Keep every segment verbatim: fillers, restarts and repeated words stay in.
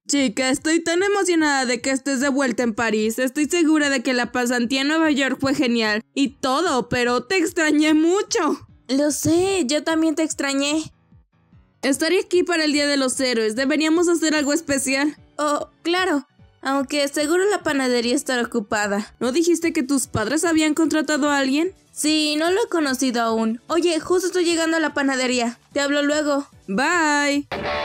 Chica, estoy tan emocionada de que estés de vuelta en París. Estoy segura de que la pasantía en Nueva York fue genial y todo, pero te extrañé mucho. Lo sé, yo también te extrañé. Estaré aquí para el Día de los Héroes. ¿Deberíamos hacer algo especial? Oh, claro. Aunque seguro la panadería estará ocupada. ¿No dijiste que tus padres habían contratado a alguien? Sí, no lo he conocido aún. Oye, justo estoy llegando a la panadería. Te hablo luego. Bye.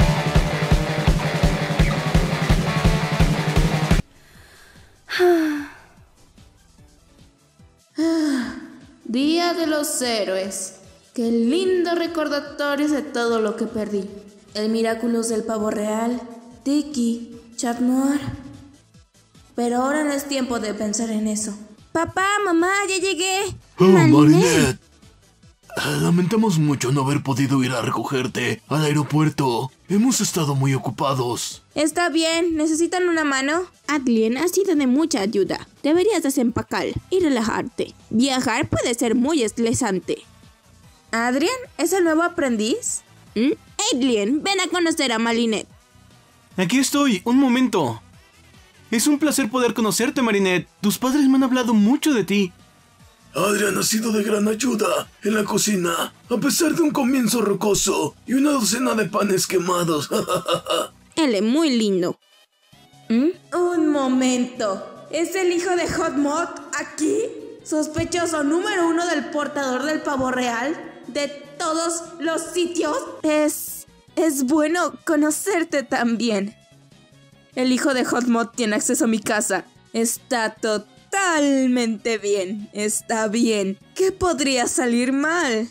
Día de los Héroes. Qué lindo recordatorio de todo lo que perdí. El Miraculous del Pavo Real, Tiki, Chat Noir. Pero ahora no es tiempo de pensar en eso. Papá, mamá, ya llegué. Oh, Marinette. Lamentamos mucho no haber podido ir a recogerte al aeropuerto. Hemos estado muy ocupados. Está bien, ¿necesitan una mano? Adlien ha sido de mucha ayuda. Deberías desempacar y relajarte. Viajar puede ser muy estresante. ¿Adrien es el nuevo aprendiz? ¿Mm? Adlien, ven a conocer a Marinette. Aquí estoy, un momento. Es un placer poder conocerte, Marinette. Tus padres me han hablado mucho de ti. Adrian ha sido de gran ayuda en la cocina, a pesar de un comienzo rocoso y una docena de panes quemados. Él es muy lindo. ¿Mm? Un momento. ¿Es el hijo de Hot Mod aquí? ¿Sospechoso número uno del portador del pavo real? ¿De todos los sitios? Es... es bueno conocerte también. El hijo de Hot Mod tiene acceso a mi casa. Está totalmente bien. Está bien. ¿Qué podría salir mal?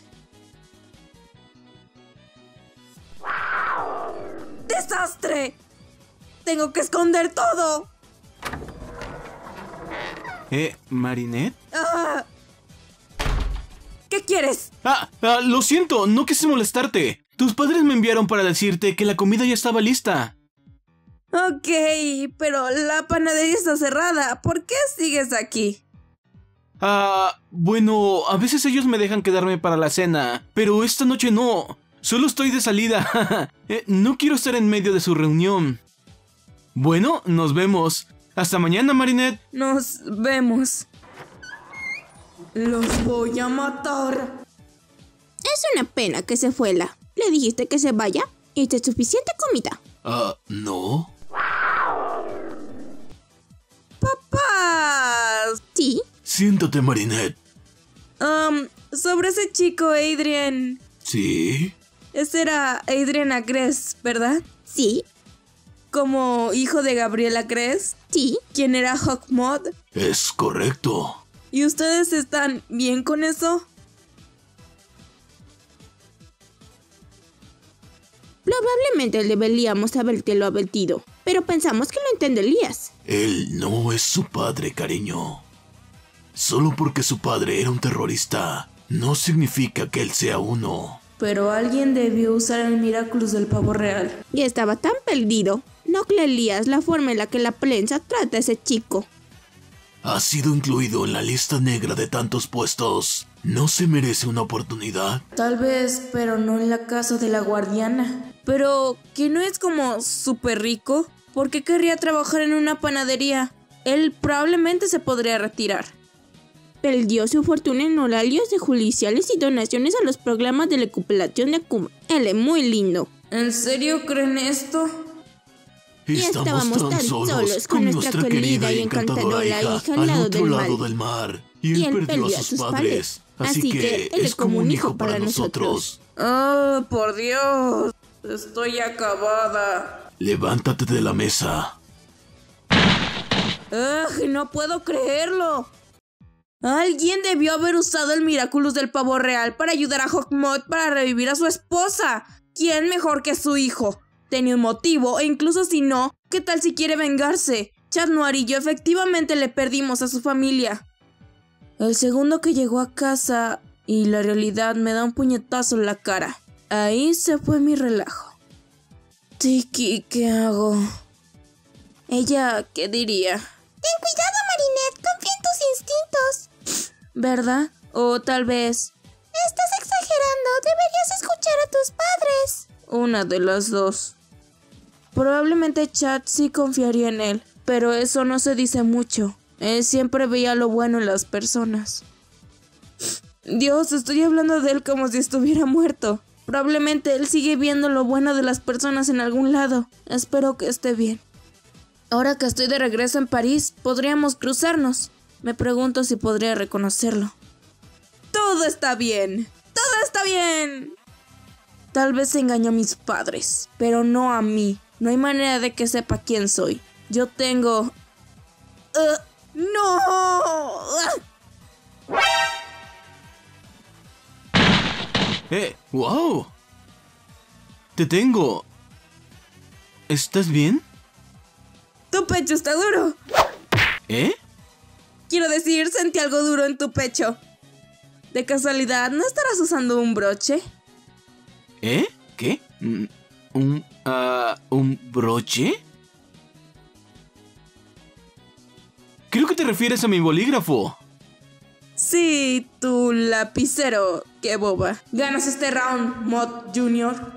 ¡Desastre! Tengo que esconder todo. ¿Eh, Marinette? Ah. ¿Qué quieres? Ah, ah, lo siento, no quise molestarte. Tus padres me enviaron para decirte que la comida ya estaba lista. Ok, pero la panadería está cerrada. ¿Por qué sigues aquí? Ah, bueno, a veces ellos me dejan quedarme para la cena, pero esta noche no. Solo estoy de salida. eh, no quiero estar en medio de su reunión. Bueno, nos vemos. Hasta mañana, Marinette. Nos vemos. Los voy a matar. Es una pena que se fuera. ¿Le dijiste que se vaya? ¿Hice suficiente comida? Ah, uh, no. ¡Papá! ¿Sí? Siéntate, Marinette. Um, sobre ese chico, Adrien. ¿Sí? Ese era Adrien Agreste, ¿verdad? Sí. ¿Como hijo de Gabriela Agreste? Sí. ¿Quién era Hot Mod? Es correcto. ¿Y ustedes están bien con eso? Probablemente deberíamos habértelo advertido, pero pensamos que lo entenderías. Él no es su padre, cariño. Solo porque su padre era un terrorista, no significa que él sea uno. Pero alguien debió usar el Miraculous del pavo real. Y estaba tan perdido. No creerías la forma en la que la prensa trata a ese chico. Ha sido incluido en la lista negra de tantos puestos. ¿No se merece una oportunidad? Tal vez, pero no en la casa de la guardiana. Pero, ¿que no es como súper rico? ¿Por qué querría trabajar en una panadería? Él probablemente se podría retirar. Perdió su fortuna en horarios de judiciales y donaciones a los programas de recuperación de Akuma. Él es muy lindo. ¿En serio creen esto? Y estábamos tan solos, solos con, con nuestra querida y encantadora hija, hija al lado, del, lado del mar. Y él, y él perdió a sus padres. Así, así que él es como un hijo para nosotros. ¡Oh, por Dios! Estoy acabada. Levántate de la mesa. ¡Ugh! No puedo creerlo. Alguien debió haber usado el Miraculous del pavo real para ayudar a Hot Mod para revivir a su esposa. ¿Quién mejor que su hijo? Tenía un motivo, e incluso si no, ¿qué tal si quiere vengarse? Chat Noir y yo efectivamente le perdimos a su familia. El segundo que llegó a casa y la realidad me da un puñetazo en la cara. Ahí se fue mi relajo. Tiki, ¿qué hago? Ella, ¿qué diría? Ten cuidado, Marinette, confía en tus instintos. ¿Verdad? O tal vez... Estás exagerando, deberías escuchar a tus padres. Una de las dos. Probablemente Chad sí confiaría en él, pero eso no se dice mucho. Él siempre veía lo bueno en las personas. Dios, estoy hablando de él como si estuviera muerto. Probablemente él sigue viendo lo bueno de las personas en algún lado. Espero que esté bien. Ahora que estoy de regreso en París, podríamos cruzarnos. Me pregunto si podría reconocerlo. Todo está bien. Todo está bien. Tal vez engañó a mis padres, pero no a mí. No hay manera de que sepa quién soy. Yo tengo... Uh, ¡No! Uh. ¡Eh! ¡Wow! ¡Te tengo! ¿Estás bien? Tu pecho está duro. ¿Eh? Quiero decir, sentí algo duro en tu pecho. De casualidad, ¿no estarás usando un broche? ¿Eh? ¿Qué? ¿Un... Uh, un broche? Creo que te refieres a mi bolígrafo. Sí, tu lapicero. Qué boba. Ganas este round, Mod Junior.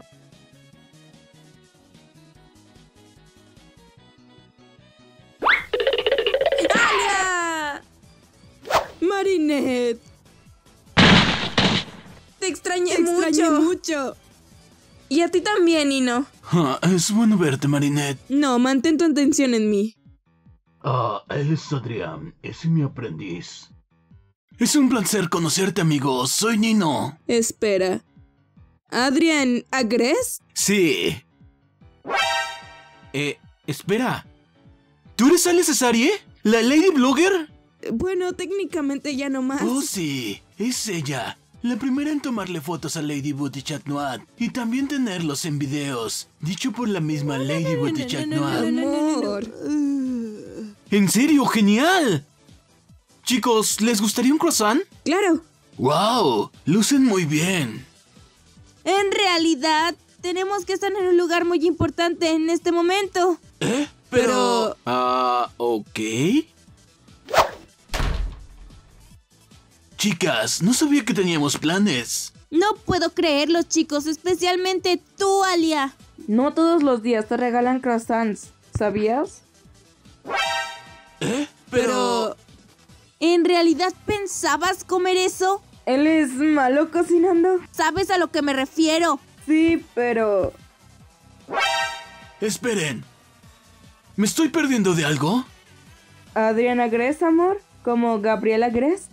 ¡Alia! Marinette. Te extrañé, Te mucho. extrañé mucho. Y a ti también, Nino. Ah, es bueno verte, Marinette. No, mantén tu atención en mí. Ah, es Adrián. Es mi aprendiz. Es un placer conocerte, amigo. Soy Nino. Espera. ¿Adrián Agreste? Sí. Eh, espera. ¿Tú eres Ale Cesarie? ¿La Lady Blogger? Bueno, técnicamente ya no más. Oh, sí. Es ella. La primera en tomarle fotos a Lady Booty Chat Noir y también tenerlos en videos, dicho por la misma Lady Booty Chat Noir. Amor. ¿En serio? ¡Genial! Chicos, ¿les gustaría un croissant? Claro. ¡Wow! Lucen muy bien. En realidad, tenemos que estar en un lugar muy importante en este momento. ¿Eh? Pero... Ah, uh, ok. Chicas, no sabía que teníamos planes. No puedo creerlo, chicos, especialmente tú, Alia. No todos los días te regalan croissants, ¿sabías? ¿Eh? Pero... ¿En realidad pensabas comer eso? ¿Él es malo cocinando? ¿Sabes a lo que me refiero? Sí, pero... Esperen. ¿Me estoy perdiendo de algo? ¿Adrián Agreste, amor? ¿Como Gabriela Agreste?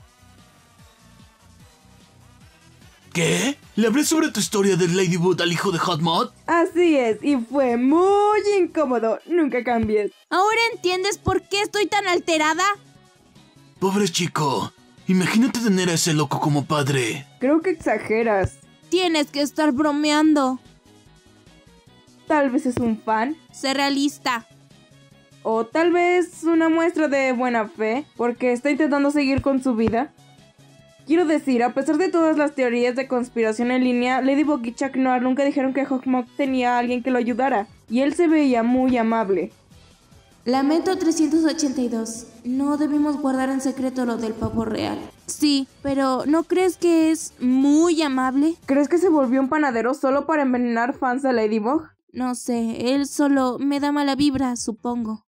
¿Qué? ¿Le hablé sobre tu historia de Lady Boot al hijo de Hot Mod? Así es, y fue muy incómodo. Nunca cambies. ¿Ahora entiendes por qué estoy tan alterada? Pobre chico. Imagínate tener a ese loco como padre. Creo que exageras. Tienes que estar bromeando. Tal vez es un fan. Sé realista. O tal vez una muestra de buena fe, porque está intentando seguir con su vida. Quiero decir, a pesar de todas las teorías de conspiración en línea, Ladybug y Chuck Noir nunca dijeron que Hawkmoth tenía a alguien que lo ayudara, y él se veía muy amable. Lamento trescientos ochenta y dos. No debemos guardar en secreto lo del pavo real. Sí, pero ¿no crees que es muy amable? ¿Crees que se volvió un panadero solo para envenenar fans de Ladybug? No sé, él solo me da mala vibra, supongo.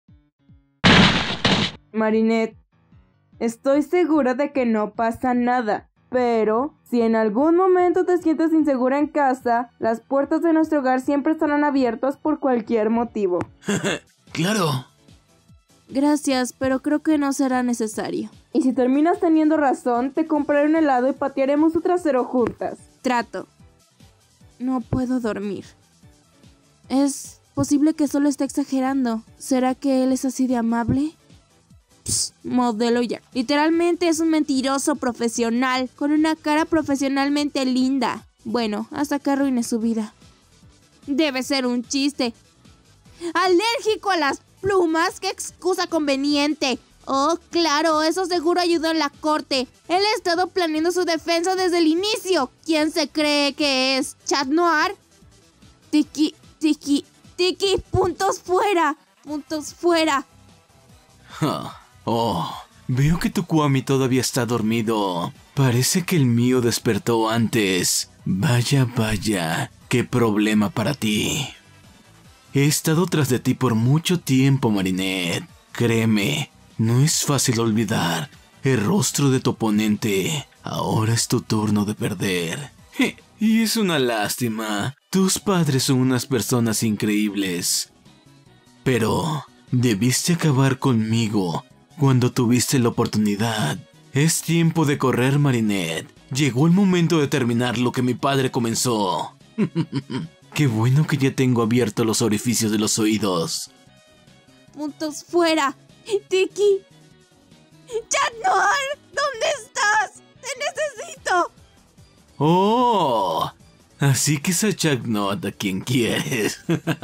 Marinette. Estoy segura de que no pasa nada, pero si en algún momento te sientes insegura en casa, las puertas de nuestro hogar siempre estarán abiertas por cualquier motivo. Claro. Gracias, pero creo que no será necesario. Y si terminas teniendo razón, te compraré un helado y patearemos su trasero juntas. Trato. No puedo dormir. Es posible que solo esté exagerando. ¿Será que él es así de amable? Psst, modelo ya. Literalmente es un mentiroso profesional, con una cara profesionalmente linda. Bueno, hasta que arruine su vida. Debe ser un chiste. ¿Alérgico a las plumas? ¡Qué excusa conveniente! Oh, claro, eso seguro ayudó en la corte. Él ha estado planeando su defensa desde el inicio. ¿Quién se cree que es? ¿Chat Noir? Tiki, tiki, tiki, puntos fuera. Puntos fuera. Huh. Oh, veo que tu Kwami todavía está dormido. Parece que el mío despertó antes. Vaya, vaya, qué problema para ti. He estado tras de ti por mucho tiempo, Marinette. Créeme, no es fácil olvidar el rostro de tu oponente. Ahora es tu turno de perder. Y es una lástima. Tus padres son unas personas increíbles. Pero debiste acabar conmigo cuando tuviste la oportunidad. Es tiempo de correr, Marinette. Llegó el momento de terminar lo que mi padre comenzó. Qué bueno que ya tengo abiertos los orificios de los oídos. Puntos fuera. Tiki. Chuck Noir, ¿dónde estás? Te necesito. Oh, así que es a Chuck Noir a quien quieres.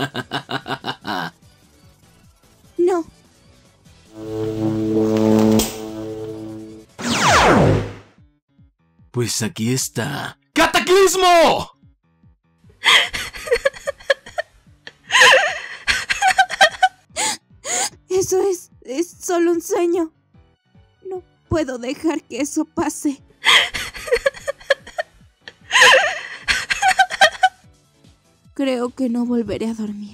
No. Pues aquí está. ¡Cataclismo! Eso es, es solo un sueño. No puedo dejar que eso pase. Creo que no volveré a dormir.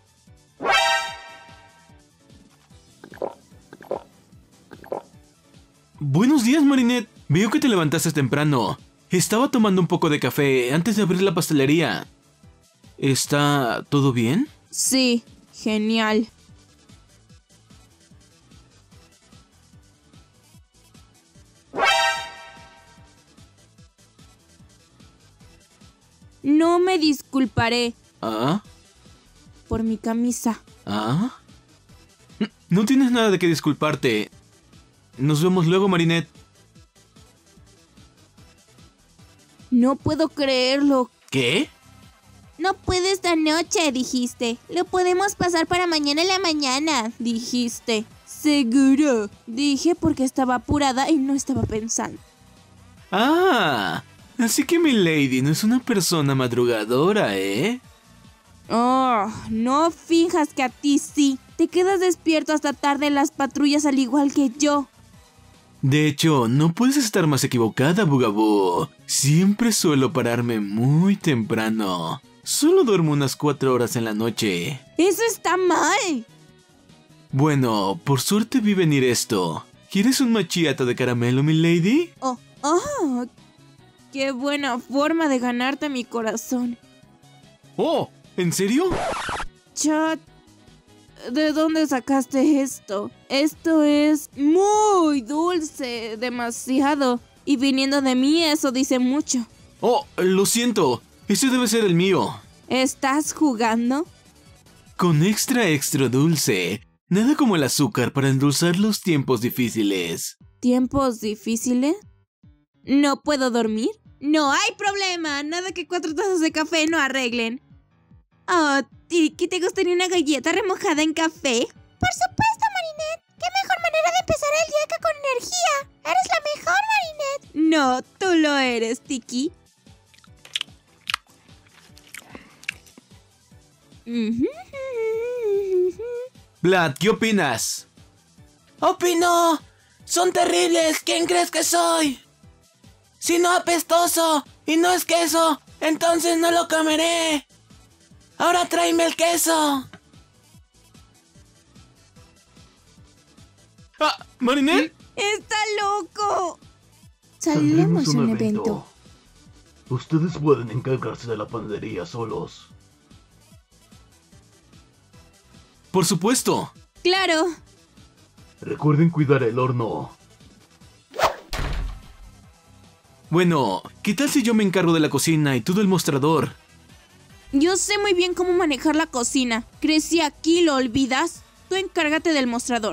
Buenos días, Marinette. Veo que te levantaste temprano. Estaba tomando un poco de café antes de abrir la pastelería. ¿Está todo bien? Sí, genial. No me disculparé. ¿Ah? Por mi camisa. ¿Ah? No tienes nada de qué disculparte. Nos vemos luego, Marinette. No puedo creerlo. ¿Qué? No puede esta noche, dijiste. Lo podemos pasar para mañana en la mañana. Dijiste. Seguro. Dije porque estaba apurada y no estaba pensando. Ah, así que mi lady no es una persona madrugadora, ¿eh? Oh, no finjas que a ti sí. Te quedas despierto hasta tarde en las patrullas al igual que yo. De hecho, no puedes estar más equivocada, Bugaboo. Siempre suelo pararme muy temprano. Solo duermo unas cuatro horas en la noche. ¡Eso está mal! Bueno, por suerte vi venir esto. ¿Quieres un macchiato de caramelo, mi lady? Oh, oh, qué buena forma de ganarte mi corazón. Oh, ¿en serio? Chat, ¿de dónde sacaste esto? Esto es muy dulce, demasiado. Y viniendo de mí, eso dice mucho. Oh, lo siento. Ese debe ser el mío. ¿Estás jugando? Con extra extra dulce. Nada como el azúcar para endulzar los tiempos difíciles. ¿Tiempos difíciles? ¿No puedo dormir? No hay problema. Nada que cuatro tazas de café no arreglen. Oh, Tiki, ¿te gustaría una galleta remojada en café? Por supuesto, Marinette. ¿Qué mejor manera de empezar el día que con energía? Eres la mejor, Marinette. No, tú lo eres, Tiki. Vlad, ¿qué opinas? ¡Opino! ¡Son terribles! ¿Quién crees que soy? Si no apestoso y no es queso, entonces no lo comeré. Ahora tráeme el queso. ¡Ah! ¿Marinette? ¡Está loco! Saludemos un evento. Ustedes pueden encargarse de la panadería solos. Por supuesto. ¡Claro! Recuerden cuidar el horno. Bueno, ¿qué tal si yo me encargo de la cocina y tú del mostrador? Yo sé muy bien cómo manejar la cocina. Crecí aquí, ¿lo olvidas? Tú encárgate del mostrador.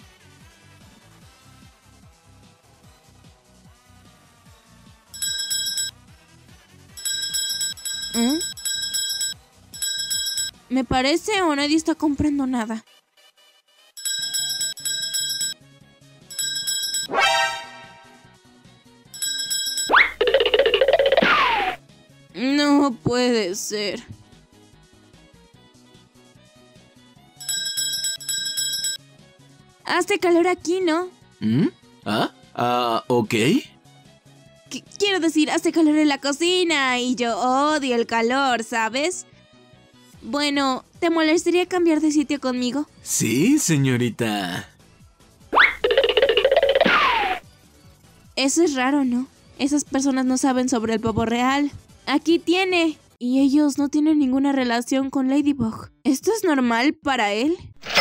¿Eh? Me parece o nadie está comprando nada. No puede ser. Hace calor aquí, ¿no? ¿Mm? ¿Ah? Ah, ok. Qu- quiero decir, hace calor en la cocina y yo odio el calor, ¿sabes? Bueno, ¿te molestaría cambiar de sitio conmigo? Sí, señorita. Eso es raro, ¿no? Esas personas no saben sobre el pavo real. Aquí tiene. Y ellos no tienen ninguna relación con Ladybug. ¿Esto es normal para él?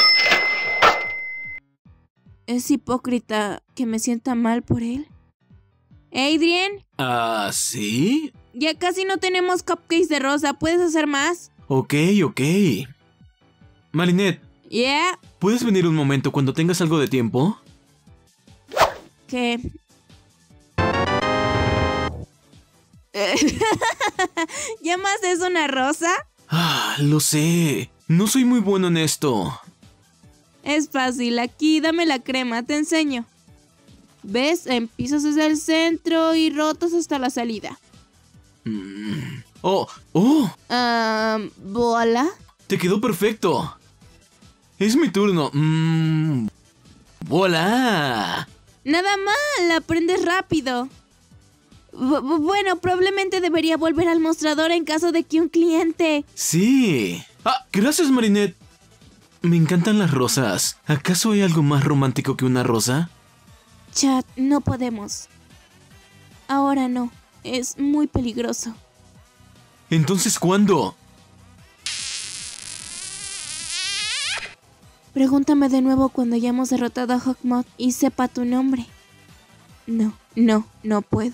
Es hipócrita que me sienta mal por él. ¿Adrien? Ah, ¿sí? Ya casi no tenemos cupcakes de rosa. ¿Puedes hacer más? Ok, ok. Marinette. Yeah. ¿Puedes venir un momento cuando tengas algo de tiempo? ¿Qué? ¿Llamas eso una rosa? Ah, lo sé. No soy muy bueno en esto. Es fácil. Aquí, dame la crema. Te enseño. ¿Ves? Empiezas desde el centro y rotas hasta la salida. Mm. Oh, oh. Um, ¿Bola? Te quedó perfecto. Es mi turno. Mm. ¡Bola! Nada mal, aprendes rápido. B- bueno, probablemente debería volver al mostrador en caso de que un cliente... Sí. Ah, gracias, Marinette. Me encantan las rosas. ¿Acaso hay algo más romántico que una rosa? Chat, no podemos. Ahora no. Es muy peligroso. Entonces, ¿cuándo? Pregúntame de nuevo cuando hayamos derrotado a Hawkmoth y sepa tu nombre. No, no, no puedo.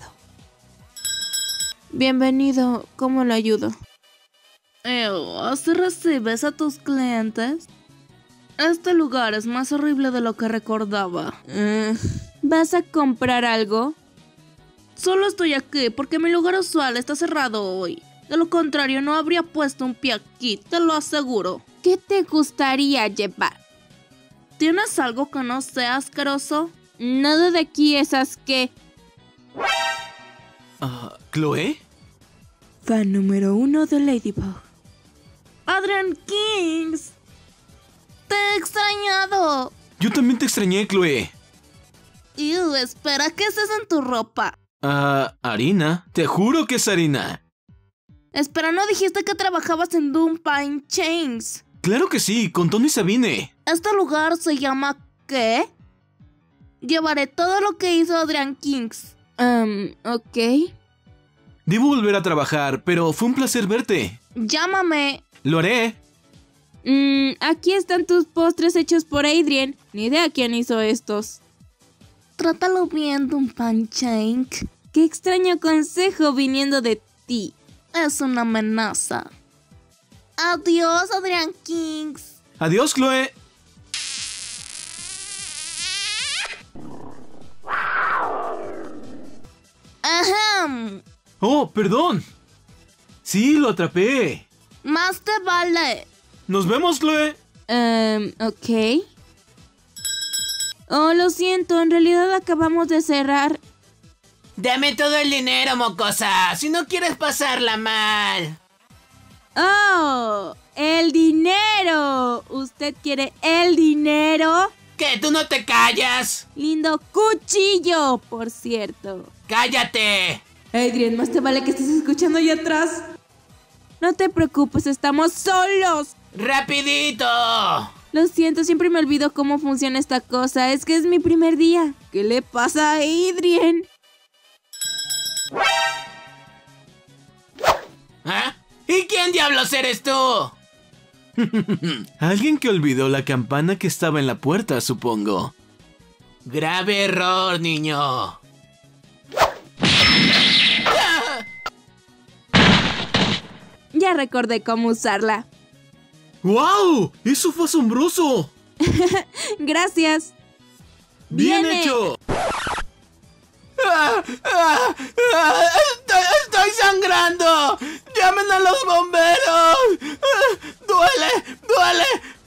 Bienvenido, ¿cómo lo ayudo? ¿Así recibes a tus clientes? Este lugar es más horrible de lo que recordaba. Uh, ¿Vas a comprar algo? Solo estoy aquí porque mi lugar usual está cerrado hoy. De lo contrario, no habría puesto un pie aquí, te lo aseguro. ¿Qué te gustaría llevar? ¿Tienes algo que no sea asqueroso? Nada de aquí es asque... Uh, ¿Chloe? Fan número uno de Ladybug. ¡Adrian Kings! ¡Te he extrañado! Yo también te extrañé, Chloe. Ew, espera, ¿qué haces en tu ropa? Ah, uh, harina. Te juro que es harina. Espera, ¿no dijiste que trabajabas en Doom Pine Chains? Claro que sí, con Tony Sabine. ¿Este lugar se llama qué? Llevaré todo lo que hizo Adrian Kings. Um, ok. Debo volver a trabajar, pero fue un placer verte. Llámame. Lo haré. Mm, aquí están tus postres hechos por Adrien. Ni idea quién hizo estos. Trátalo bien, Doom Pine Chain. Qué extraño consejo viniendo de ti. Es una amenaza. Adiós, Adrian Kings. Adiós, Chloe. Ahem. Oh, perdón. Sí, lo atrapé. Más te vale. Nos vemos, Chloe. Um, ok. Oh, lo siento, en realidad acabamos de cerrar. Dame todo el dinero, mocosa, si no quieres pasarla mal. ¡Oh! ¡El dinero! ¿Usted quiere el dinero? ¿Qué? ¿Tú no te callas? Lindo cuchillo, por cierto. ¡Cállate! Adrien, más te vale que estés escuchando allá atrás. No te preocupes, estamos solos. ¡Rapidito! Lo siento, siempre me olvido cómo funciona esta cosa. Es que es mi primer día. ¿Qué le pasa a Adrien? ¿Ah? ¿Y quién diablos eres tú? Alguien que olvidó la campana que estaba en la puerta, supongo. Grave error, niño. Ya recordé cómo usarla. ¡Wow! ¡Eso fue asombroso! Gracias. ¡Bien Viene. hecho! ¡Ah! ¡Ah! ¡Ah! Estoy, ¡Estoy sangrando! ¡Llamen a los bomberos! ¡Ah! ¡Duele! ¡Duele!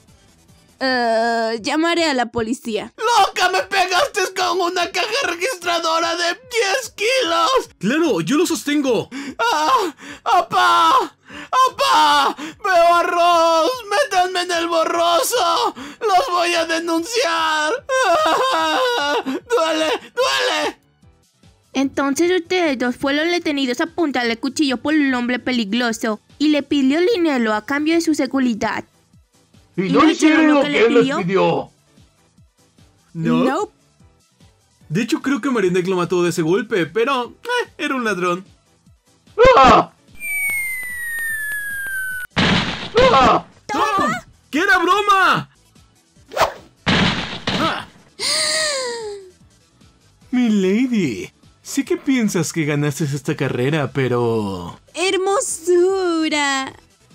Uh, llamaré a la policía. ¡Loca! ¡Me pegaste con una caja registradora de diez kilos! ¡Claro! ¡Yo lo sostengo! ¡Ah! ¡Apá! ¡Apá! ¡Veo arroz! ¡Métanme en el borroso! ¡Los voy a denunciar! ¡Ah! ¡Duele! ¡Duele! Entonces ustedes dos fueron detenidos a punta de cuchillo por un hombre peligroso y le pidió dinero a cambio de su seguridad. Y no hicieron lo que él les pidió. No. Nope. De hecho, creo que Marinette lo mató de ese golpe, pero eh, era un ladrón. ¡Ah! ¡Ah! ¡Toma! ¡Que era broma! ¡Ah! Mi lady, sé que piensas que ganaste esta carrera, pero... ¡Hermosura!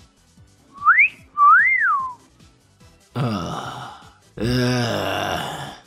Ah. Ah.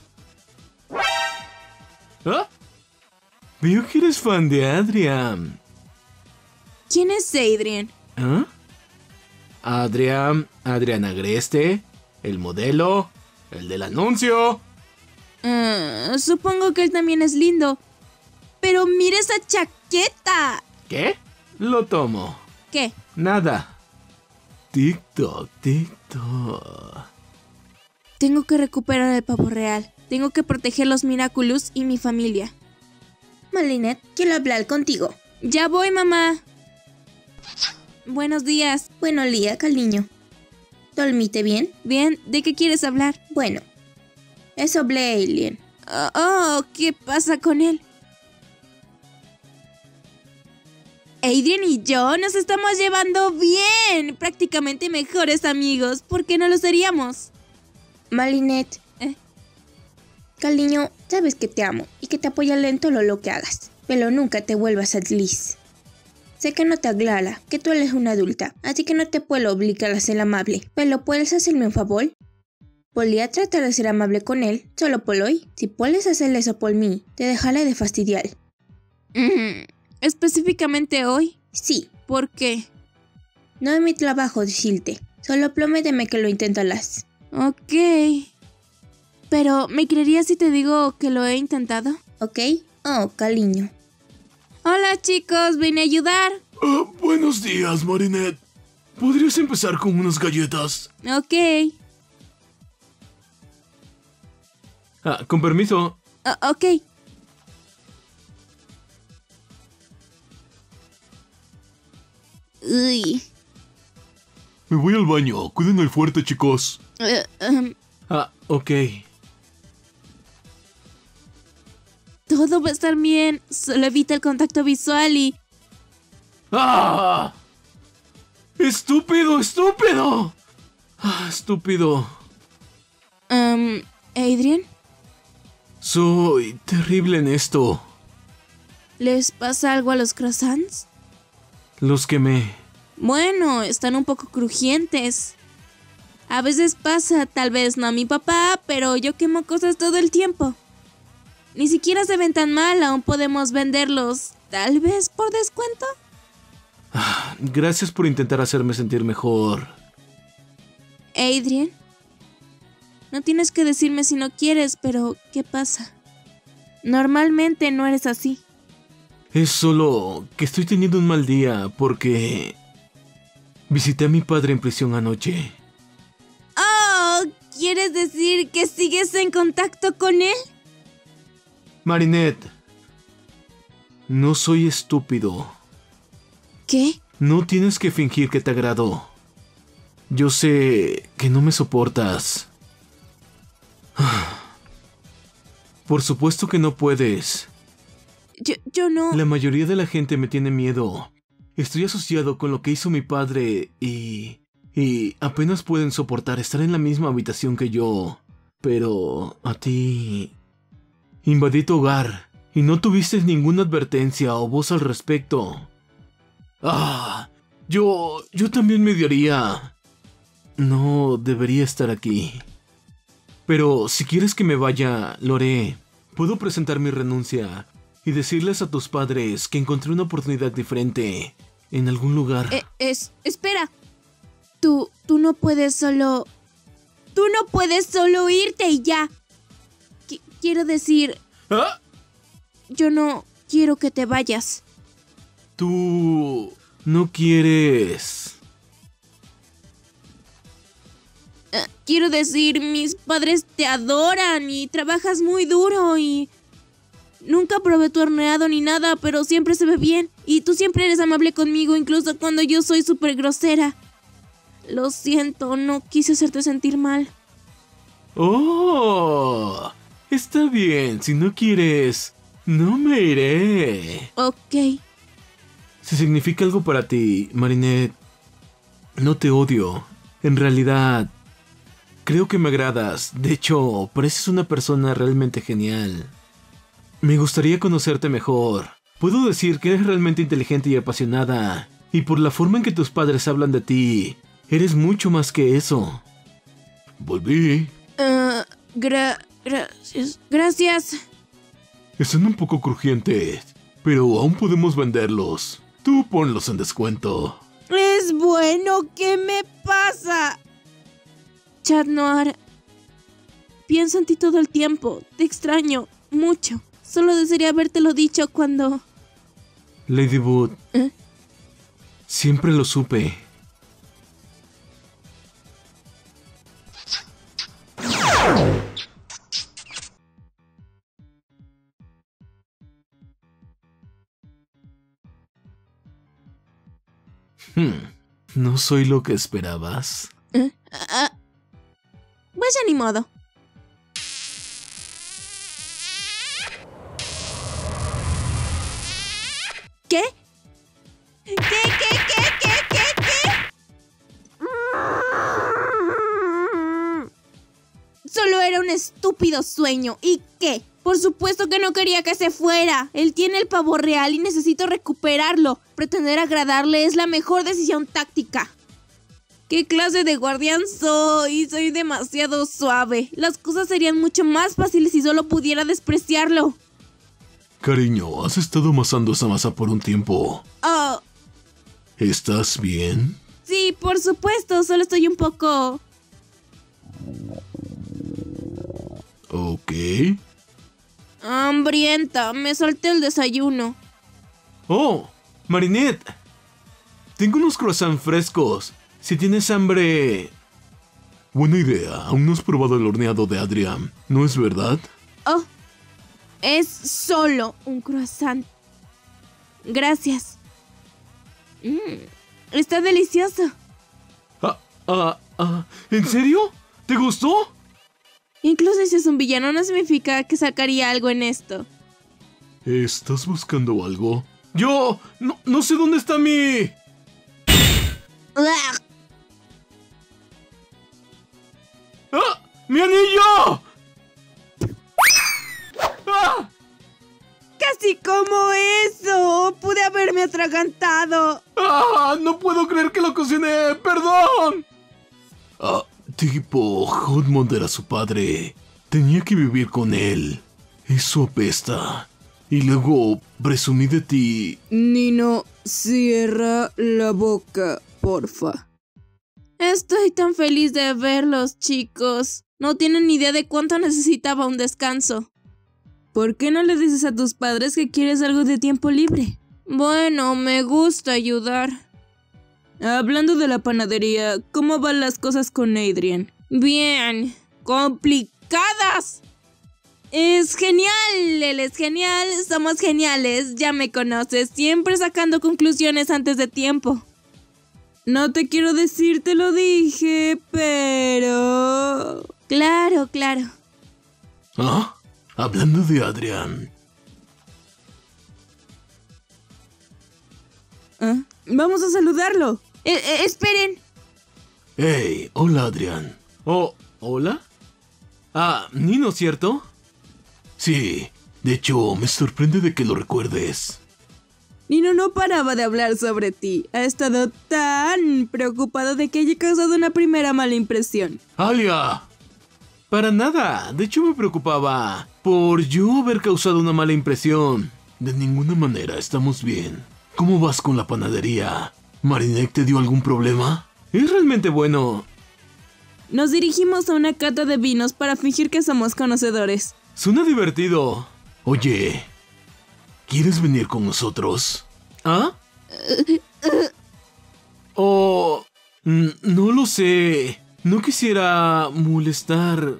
¿Ah? Veo que eres fan de Adrian. ¿Quién es Adrian? ¿Ah? Adrian, Adrian Agreste, el modelo, el del anuncio. Uh, supongo que él también es lindo. Pero mira esa chaqueta. ¿Qué? Lo tomo. ¿Qué? Nada. TikTok, TikTok. Tengo que recuperar el pavo real. Tengo que proteger los Miraculous y mi familia. Marinette, quiero hablar contigo. Ya voy, mamá. Buenos días. Buenos días, cariño. ¿Dormiste bien? Bien, ¿de qué quieres hablar? Bueno, es sobre Alien. Oh, oh, ¿qué pasa con él? Adrian y yo nos estamos llevando bien. Prácticamente mejores amigos. ¿Por qué no lo seríamos? Marinette. ¿Eh? Cariño, sabes que te amo y que te apoyaré en todo lo que hagas. Pero nunca te vuelvas a Liz. Sé que no te aclara que tú eres una adulta, así que no te puedo obligar a ser amable. Pero ¿puedes hacerme un favor? Podría tratar de ser amable con él, solo por hoy. Si puedes hacer eso por mí, te dejaré de fastidiar. Mm, ¿Específicamente hoy? Sí. ¿Por qué? No es mi trabajo decirte, solo prométeme que lo intentarás. Ok. Pero, ¿me creerías si te digo que lo he intentado? ¿Ok? Oh, cariño. Hola chicos, vine a ayudar. Uh, buenos días, Marinette. ¿Podrías empezar con unas galletas? Ok. Ah, con permiso. Uh, ok. Uy. Me voy al baño. Cuiden el fuerte, chicos. Uh, um, Ah, ok. todo va a estar bien. Solo evita el contacto visual y... ¡Ah! ¡Estúpido, estúpido! Ah, estúpido. Um, ¿Adrian? Soy terrible en esto. ¿Les pasa algo a los croissants? Los quemé. Bueno, están un poco crujientes. A veces pasa, tal vez no a mi papá, pero yo quemo cosas todo el tiempo. Ni siquiera se ven tan mal, aún podemos venderlos. Tal vez por descuento. Ah, gracias por intentar hacerme sentir mejor. Adrian, no tienes que decirme si no quieres, pero ¿qué pasa? Normalmente no eres así. Es solo que estoy teniendo un mal día porque visité a mi padre en prisión anoche. Oh, ¿quieres decir que sigues en contacto con él? Marinette, no soy estúpido. ¿Qué? No tienes que fingir que te agrado. Yo sé que no me soportas. Por supuesto que no puedes. Yo, yo no... La mayoría de la gente me tiene miedo. Estoy asociado con lo que hizo mi padre y... Y apenas pueden soportar estar en la misma habitación que yo. Pero a ti... Invadí tu hogar y no tuviste ninguna advertencia o voz al respecto. Ah, yo... yo también me odiaría. No debería estar aquí. Pero si quieres que me vaya, lo haré. Puedo presentar mi renuncia y decirles a tus padres que encontré una oportunidad diferente en algún lugar. Eh, es... espera. Tú... tú no puedes solo... Tú no puedes solo irte y ya. Qu- quiero decir... ¿Ah? Yo no quiero que te vayas. Tú... no quieres... Uh, quiero decir, mis padres te adoran y trabajas muy duro y... Nunca probé tu horneado ni nada, pero siempre se ve bien. Y tú siempre eres amable conmigo, incluso cuando yo soy súper grosera. Lo siento, no quise hacerte sentir mal. ¡Oh! Está bien, si no quieres, no me iré. Ok. Si significa algo para ti, Marinette, no te odio. En realidad, creo que me agradas. De hecho, pareces una persona realmente genial. Me gustaría conocerte mejor. Puedo decir que eres realmente inteligente y apasionada. Y por la forma en que tus padres hablan de ti, eres mucho más que eso. Volví. Uh, gra gracias. Gracias. Están un poco crujientes, pero aún podemos venderlos. Tú ponlos en descuento. Es bueno, ¿qué me pasa? Chat Noir, pienso en ti todo el tiempo. Te extraño mucho. Solo desearía habértelo dicho cuando... Ladybug, ¿Eh? Siempre lo supe. Hmm, ¿no soy lo que esperabas? ¿Eh? Ah, pues ya ni modo. ¿Qué? ¿Qué, qué, qué, qué, qué, qué? Solo era un estúpido sueño. ¿Y qué? Por supuesto que no quería que se fuera. Él tiene el pavo real y necesito recuperarlo. Pretender agradarle es la mejor decisión táctica. ¿Qué clase de guardián soy? Soy demasiado suave. Las cosas serían mucho más fáciles si solo pudiera despreciarlo. Cariño, has estado amasando esa masa por un tiempo. Oh. ¿Estás bien? Sí, por supuesto. Solo estoy un poco... Ok. hambrienta. Me salté el desayuno. Oh, Marinette. Tengo unos croissants frescos. Si tienes hambre... Buena idea. Aún no has probado el horneado de Adrian, ¿no es verdad? Oh. Es solo un croissant. Gracias. Mm, está delicioso. Ah, ah, ah. ¿En serio? ¿Te gustó? Incluso si es un villano no significa que sacaría algo en esto. ¿Estás buscando algo? Yo no, no sé dónde está mi... ¡Ugh! ¡Ah! ¡Mi anillo! ¡Ah! ¡Casi como eso! ¡Pude haberme atragantado! ¡Ah! ¡No puedo creer que lo cociné! ¡Perdón! Ah, tipo, Hotmont era su padre. Tenía que vivir con él. Eso apesta. Y luego presumí de ti. Nino, cierra la boca, porfa. Estoy tan feliz de verlos, chicos. No tienen ni idea de cuánto necesitaba un descanso. ¿Por qué no le dices a tus padres que quieres algo de tiempo libre? Bueno, me gusta ayudar. Hablando de la panadería, ¿cómo van las cosas con Adrian? Bien, complicadas. Es genial, él es genial, somos geniales, ya me conoces, siempre sacando conclusiones antes de tiempo. No te quiero decir, te lo dije, pero... Claro, claro. ¿Ah? Hablando de Adrian. ¿Ah? Vamos a saludarlo. Eh, eh, esperen. Hey, hola Adrian. Oh, ¿hola? Ah, Nino, ¿cierto? Sí, de hecho, me sorprende de que lo recuerdes. Nino no paraba de hablar sobre ti. Ha estado tan preocupado de que haya causado una primera mala impresión. ¡Alia! Para nada. De hecho, me preocupaba por yo haber causado una mala impresión. De ninguna manera, estamos bien. ¿Cómo vas con la panadería? ¿Marinette te dio algún problema? Es realmente bueno. Nos dirigimos a una cata de vinos para fingir que somos conocedores. Suena divertido. Oye, ¿quieres venir con nosotros? ¿Ah? Oh, no lo sé. No quisiera molestar.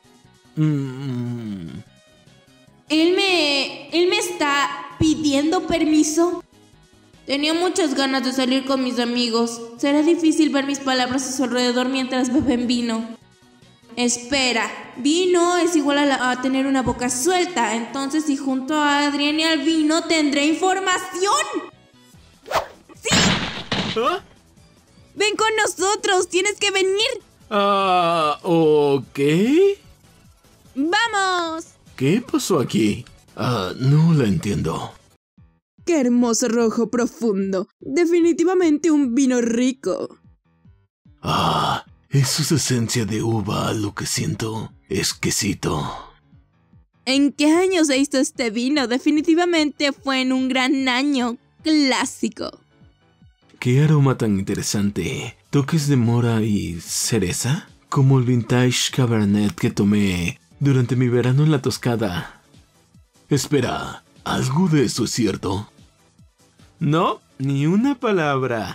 Mm. Él me... Él me está pidiendo permiso. Tenía muchas ganas de salir con mis amigos. Será difícil ver mis palabras a su alrededor mientras beben vino. Espera, vino es igual a, la, a tener una boca suelta. Entonces, si junto a Adrián y al vino tendré información. ¡Sí! ¿Ah? ¡Ven con nosotros! ¡Tienes que venir! Ah, uh, ok. ¡Vamos! ¿Qué pasó aquí? Ah, no la entiendo. ¡Qué hermoso rojo profundo! Definitivamente un vino rico. Ah, eso es esencia de uva, lo que siento. Exquisito. ¿En qué año se hizo este vino? Definitivamente fue en un gran año clásico. Qué aroma tan interesante. ¿Toques de mora y cereza? Como el vintage Cabernet que tomé durante mi verano en la Toscana. Espera, ¿algo de eso es cierto? No, ni una palabra.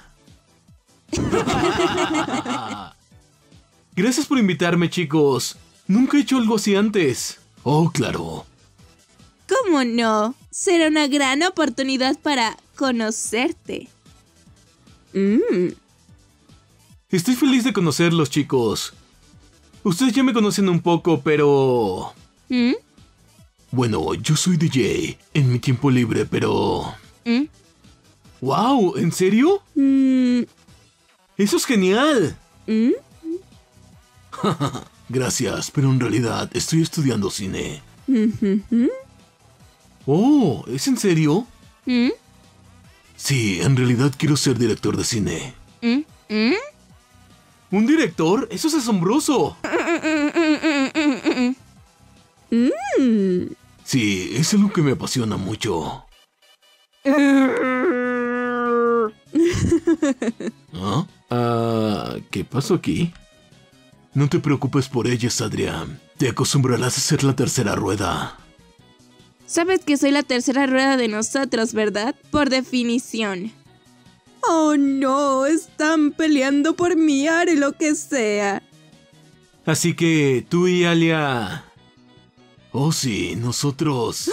Gracias por invitarme, chicos. Nunca he hecho algo así antes. Oh, claro. ¿Cómo no? Será una gran oportunidad para conocerte. Mm. Estoy feliz de conocerlos, chicos. Ustedes ya me conocen un poco, pero... ¿Mm? Bueno, yo soy D J en mi tiempo libre, pero... ¿Mm? ¡Wow! ¿En serio? Mm. ¡Eso es genial! ¿Mm? Gracias, pero en realidad estoy estudiando cine. ¿Mm? ¡Oh! ¿Es en serio? ¿Mm? Sí, en realidad quiero ser director de cine. ¿Mm? ¿Mm? ¿Un director? ¡Eso es asombroso! Mm. Sí, es algo que me apasiona mucho. ¿Ah? Ah, ¿qué pasó aquí? No te preocupes por ellas, Adrián. Te acostumbrarás a ser la tercera rueda. Sabes que soy la tercera rueda de nosotros, ¿verdad? Por definición. Oh no, están peleando por mí, haré lo que sea. Así que tú y Alia... Oh sí, nosotros...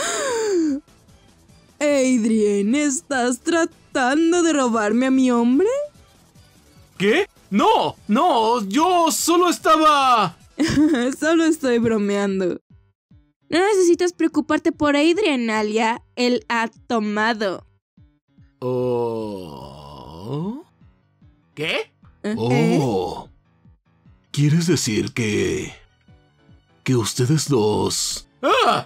Adrien, ¿estás tratando de robarme a mi hombre? ¿Qué? ¡No! ¡No! ¡Yo solo estaba... Solo estoy bromeando. No necesitas preocuparte por Adrien, Alia. Él ha tomado. Oh... ¿Qué? Oh... ¿Quieres decir que... que ustedes dos... ¡Ah!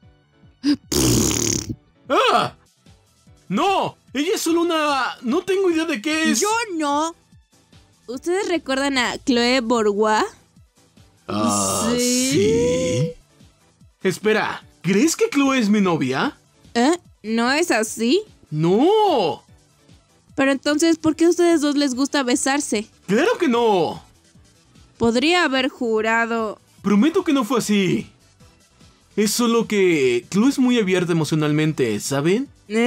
¡Ah! ¡No! Ella es solo una... No tengo idea de qué es... ¡Yo no! ¿Ustedes recuerdan a Chloe Bourgeois? Ah, ¿Sí? ¿sí? Espera, ¿crees que Chloe es mi novia? ¿Eh? ¿No es así? ¡No! Pero entonces, ¿por qué a ustedes dos les gusta besarse? ¡Claro que no! Podría haber jurado... Prometo que no fue así. Es solo que Chloe es muy abierta emocionalmente, ¿saben?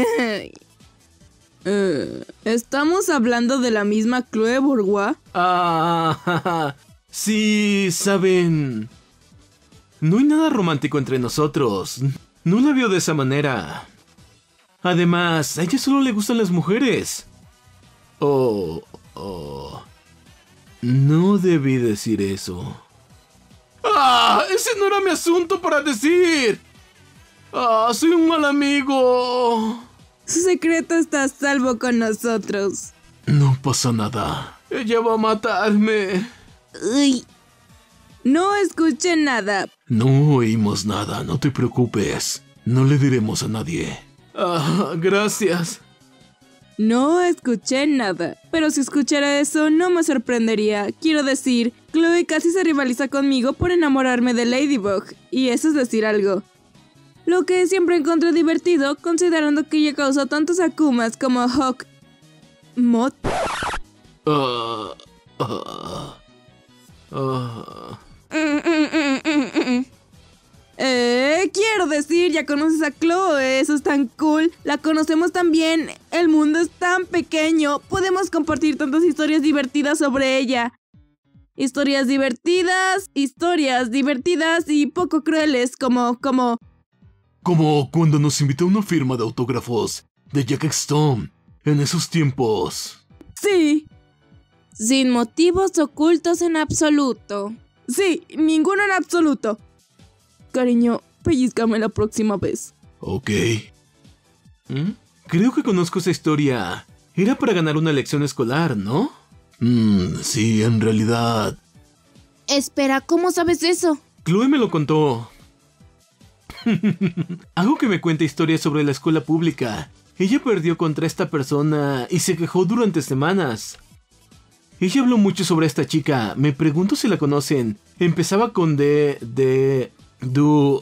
Uh, ¿Estamos hablando de la misma Chloe Bourgeois? Ah, sí, saben... No hay nada romántico entre nosotros. No la veo de esa manera. Además, a ella solo le gustan las mujeres. Oh, oh... No debí decir eso. ¡Ah! ¡Ese no era mi asunto para decir! ¡Ah! ¡Soy un mal amigo! Su secreto está a salvo con nosotros. No pasa nada. Ella va a matarme. Uy. No escuché nada. No oímos nada, no te preocupes. No le diremos a nadie. Ah, gracias. No escuché nada, pero si escuchara eso no me sorprendería. Quiero decir, Chloe casi se rivaliza conmigo por enamorarme de Ladybug, y eso es decir algo. Lo que siempre encontré divertido, considerando que ella causó tantos akumas como Hawk... Mod... Uh, uh, uh. Eh, quiero decir, ya conoces a Chloe, eso es tan cool. La conocemos tan bien, el mundo es tan pequeño. Podemos compartir tantas historias divertidas sobre ella. Historias divertidas, historias divertidas y poco crueles, como, como... Como cuando nos invitó a una firma de autógrafos de Jack Stone En esos tiempos. Sí. Sin motivos ocultos en absoluto. Sí, ninguno en absoluto. Cariño, pellizcame la próxima vez. Ok. ¿Mm? Creo que conozco esa historia. Era para ganar una lección escolar, ¿no? Mmm, sí, en realidad. Espera, ¿cómo sabes eso? Chloe me lo contó. Hago que me cuente historias sobre la escuela pública. Ella perdió contra esta persona y se quejó durante semanas. Ella habló mucho sobre esta chica. Me pregunto si la conocen. Empezaba con D... de... Du...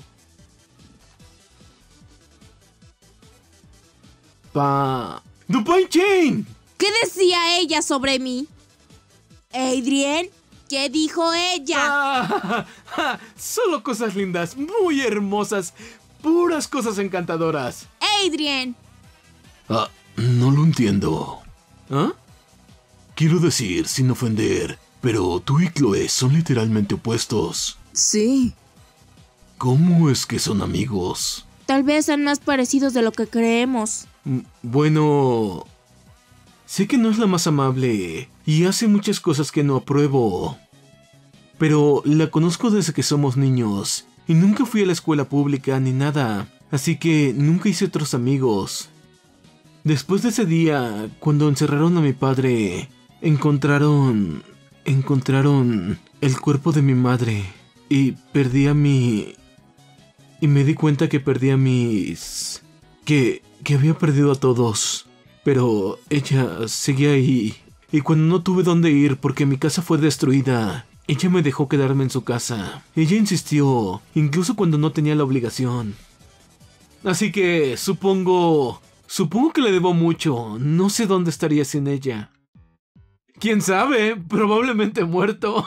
Pa... ¡Dupine Chain! ¿Qué decía ella sobre mí? Adrien, ¿qué dijo ella? Ah, solo cosas lindas, muy hermosas, puras cosas encantadoras. Adrien. Ah, no lo entiendo. ¿Ah? Quiero decir, sin ofender, pero tú y Chloe son literalmente opuestos. Sí. ¿Cómo es que son amigos? Tal vez sean más parecidos de lo que creemos. Bueno... Sé que no es la más amable y hace muchas cosas que no apruebo. Pero la conozco desde que somos niños y nunca fui a la escuela pública ni nada, así que nunca hice otros amigos. Después de ese día, cuando encerraron a mi padre, encontraron... encontraron el cuerpo de mi madre y perdí a mi... y me di cuenta que perdí a mis... que... que había perdido a todos. Pero ella seguía ahí, y cuando no tuve dónde ir porque mi casa fue destruida, ella me dejó quedarme en su casa. Ella insistió, incluso cuando no tenía la obligación. Así que supongo... supongo que le debo mucho. No sé dónde estaría sin ella. ¿Quién sabe? Probablemente muerto.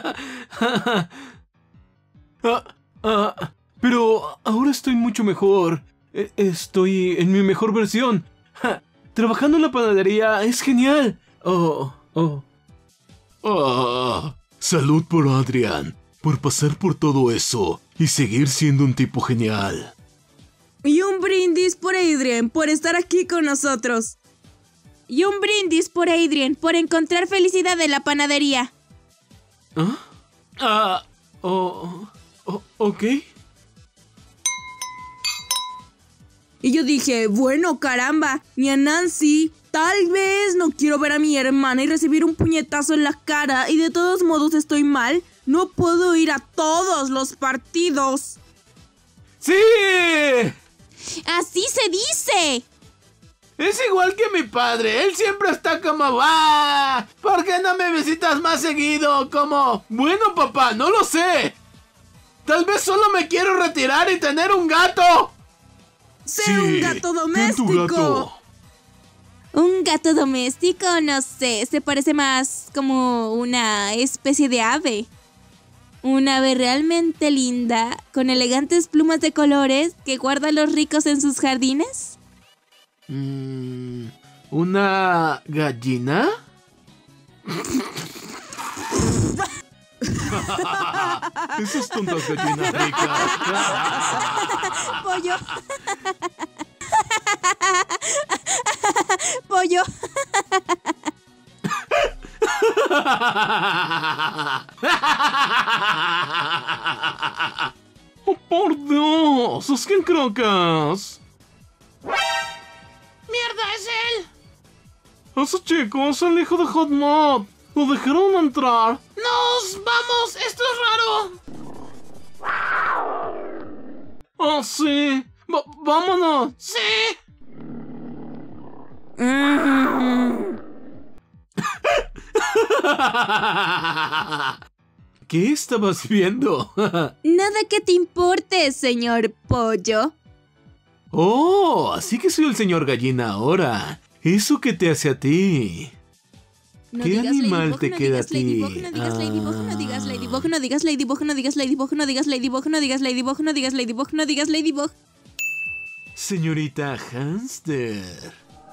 ah, ah, pero ahora estoy mucho mejor. Estoy en mi mejor versión. Trabajando en la panadería es genial. Oh, oh. Ah, salud por Adrian, por pasar por todo eso y seguir siendo un tipo genial. Y un brindis por Adrien, por estar aquí con nosotros. Y un brindis por Adrien, por encontrar felicidad en la panadería. ¿Ah? Ah, oh, oh, ok. Y yo dije, bueno, caramba, ni a Nancy. Tal vez no quiero ver a mi hermana y recibir un puñetazo en la cara y de todos modos estoy mal. No puedo ir a todos los partidos. ¡Sí! ¡Así se dice! Es igual que mi padre, él siempre está como, ¡ah! ¿Por qué no me visitas más seguido? Como, bueno papá, no lo sé. Tal vez solo me quiero retirar y tener un gato. ¡Ser Sí, un gato doméstico! ten tu gato. Un gato doméstico, no sé, se parece más como una especie de ave. Un ave realmente linda, con elegantes plumas de colores que guarda a los ricos en sus jardines. Mm, ¿Una gallina? Esas tontas gallinas ricas. Pollo. Pollo. ¡Oh, por Dios! ¡Es que crocas! ¡Mierda, es él! ¡Ese chico es el hijo de Hot Mod! ¡Lo dejaron entrar! ¡Nos vamos! ¡Esto es raro! ¡Oh, sí! Va- ¡Vámonos! ¡Sí! ¿Qué estabas viendo? Nada que te importe, señor Pollo. ¡Oh! Así que soy el señor gallina ahora. ¿Eso qué te hace a ti? No ¿Qué digas animal Ladybug, te no queda digas a ti? Ladybug, no digas Ladybug, no digas Ah. Ladybug, no digas Ladybug, no digas Ladybug, no digas Ladybug, no digas Ladybug, no digas Ladybug, no digas Ladybug. Señorita Hamster.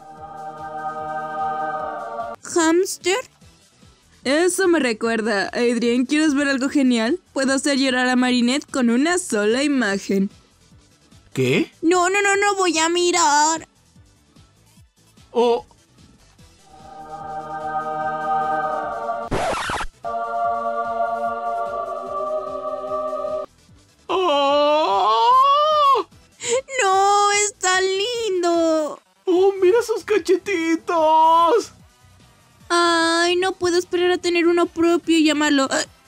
¿Hamster? Eso me recuerda. Adrien, ¿quieres ver algo genial? Puedo hacer llorar a Marinette con una sola imagen. ¿Qué? No, no, no, no voy a mirar. Oh, llamarlo.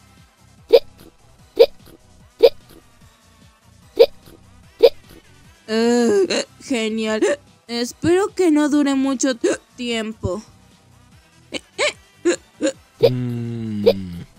Uh, genial. Espero que no dure mucho tiempo. Mm.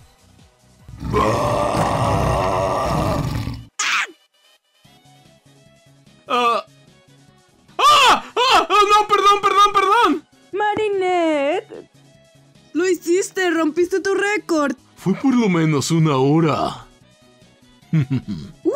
¡Ah! ¡Ah! ¡Ah! ¡No! ¡Perdón, perdón, perdón! Marinette, lo hiciste, rompiste tu récord. Fue por lo menos una hora. ¡Woo!